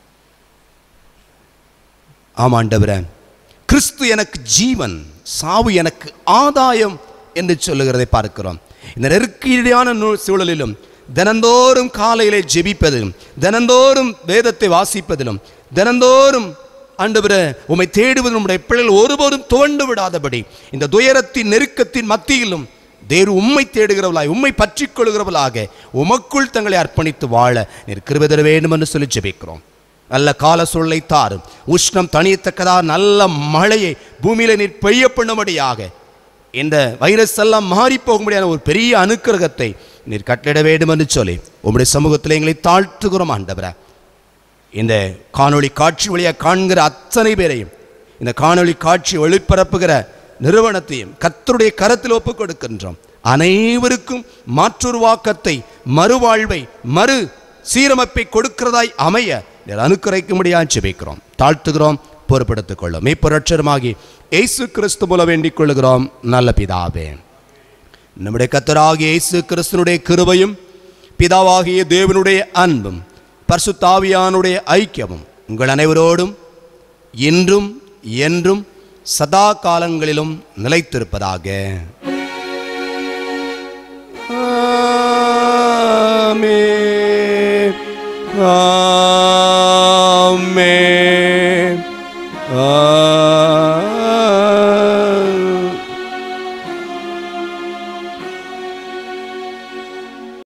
ஆமாண்டவரே, கிறிஸ்து எனக்கு ஜீவன், சாவு எனக்கு ஆதாயம் என்று சொல்லுகிறதை பார்க்கிறோம். இந்த நெருக்கடியான சூழலிலும் தினந்தோறும் காலையிலே ஜெபிப்பதிலும், தினந்தோறும் வேதத்தை வாசிப்பதிலும், தினந்தோறும் ஆண்டவரே உம்மை தேடுவதிலும் நம்முடைய பிள்ளைகள் ஒருபோதும் துவண்டு விடாதபடி இந்த துயரத்தின் நெருக்கத்தின் மத்தியிலும் தேவன் உம்மை தேடுகிறவர்களாய், உம்மை பற்றி கொள்கிறவர்களாக உமக்குள் தங்களை அர்ப்பணித்து வாழ நீர் கிருபை தர வேண்டும் என்று சொல்லி ஜெபிக்கிறோம். நல்ல கால சூழலை தாரும். உஷ்ணம் தணியத்தக்கதா நல்ல மழையை பூமியில நீர் பெய்ய பண்ணும்படியாக, இந்த வைரஸ் எல்லாம் மாறி போகும்படியான ஒரு பெரிய அனுக்கிரகத்தை நீர் கட்டளிட வேண்டும் என்று சொல்லி உம்முடைய சமூகத்தில் எங்களை தாழ்த்துகிறோம். ஆண்டவரே, இந்த காணொளி காட்சி வழியாக காண்கிற அத்தனை பேரையும், இந்த காணொளி காட்சி ஒளிபரப்புகிற நிறுவனத்தையும் கர்த்தருடைய கரத்தில் ஒப்புக் கொடுக்கின்றோம். அனைவருக்கும் மாற்றுருவாக்கத்தை, மறுவாழ்வை, மறு சீரமைப்பை கொடுக்கிறதாய் அமைய அனுக்கிரகிக்கும்படியாக ஜெபிக்கிறோம், தாழ்த்துகிறோம், பொறுப்படுத்திக் கொள்ளும். மீட்பரட்சருமாகி இயேசு கிறிஸ்து மூலம் வேண்டிக் கொள்ளுகிறோம் நல்ல பிதாவே. நம்முடைய கர்த்தராகிய இயேசு கிறிஸ்துனுடைய கிருபையும் பிதாவாகிய தேவனுடைய அன்பும் பரிசுத்த ஆவியானுடைய ஐக்கியமும் உங்கள் அனைவரோடும் இன்றும் என்றும் சதா காலங்களிலும் நிலைத்திருப்பதாக.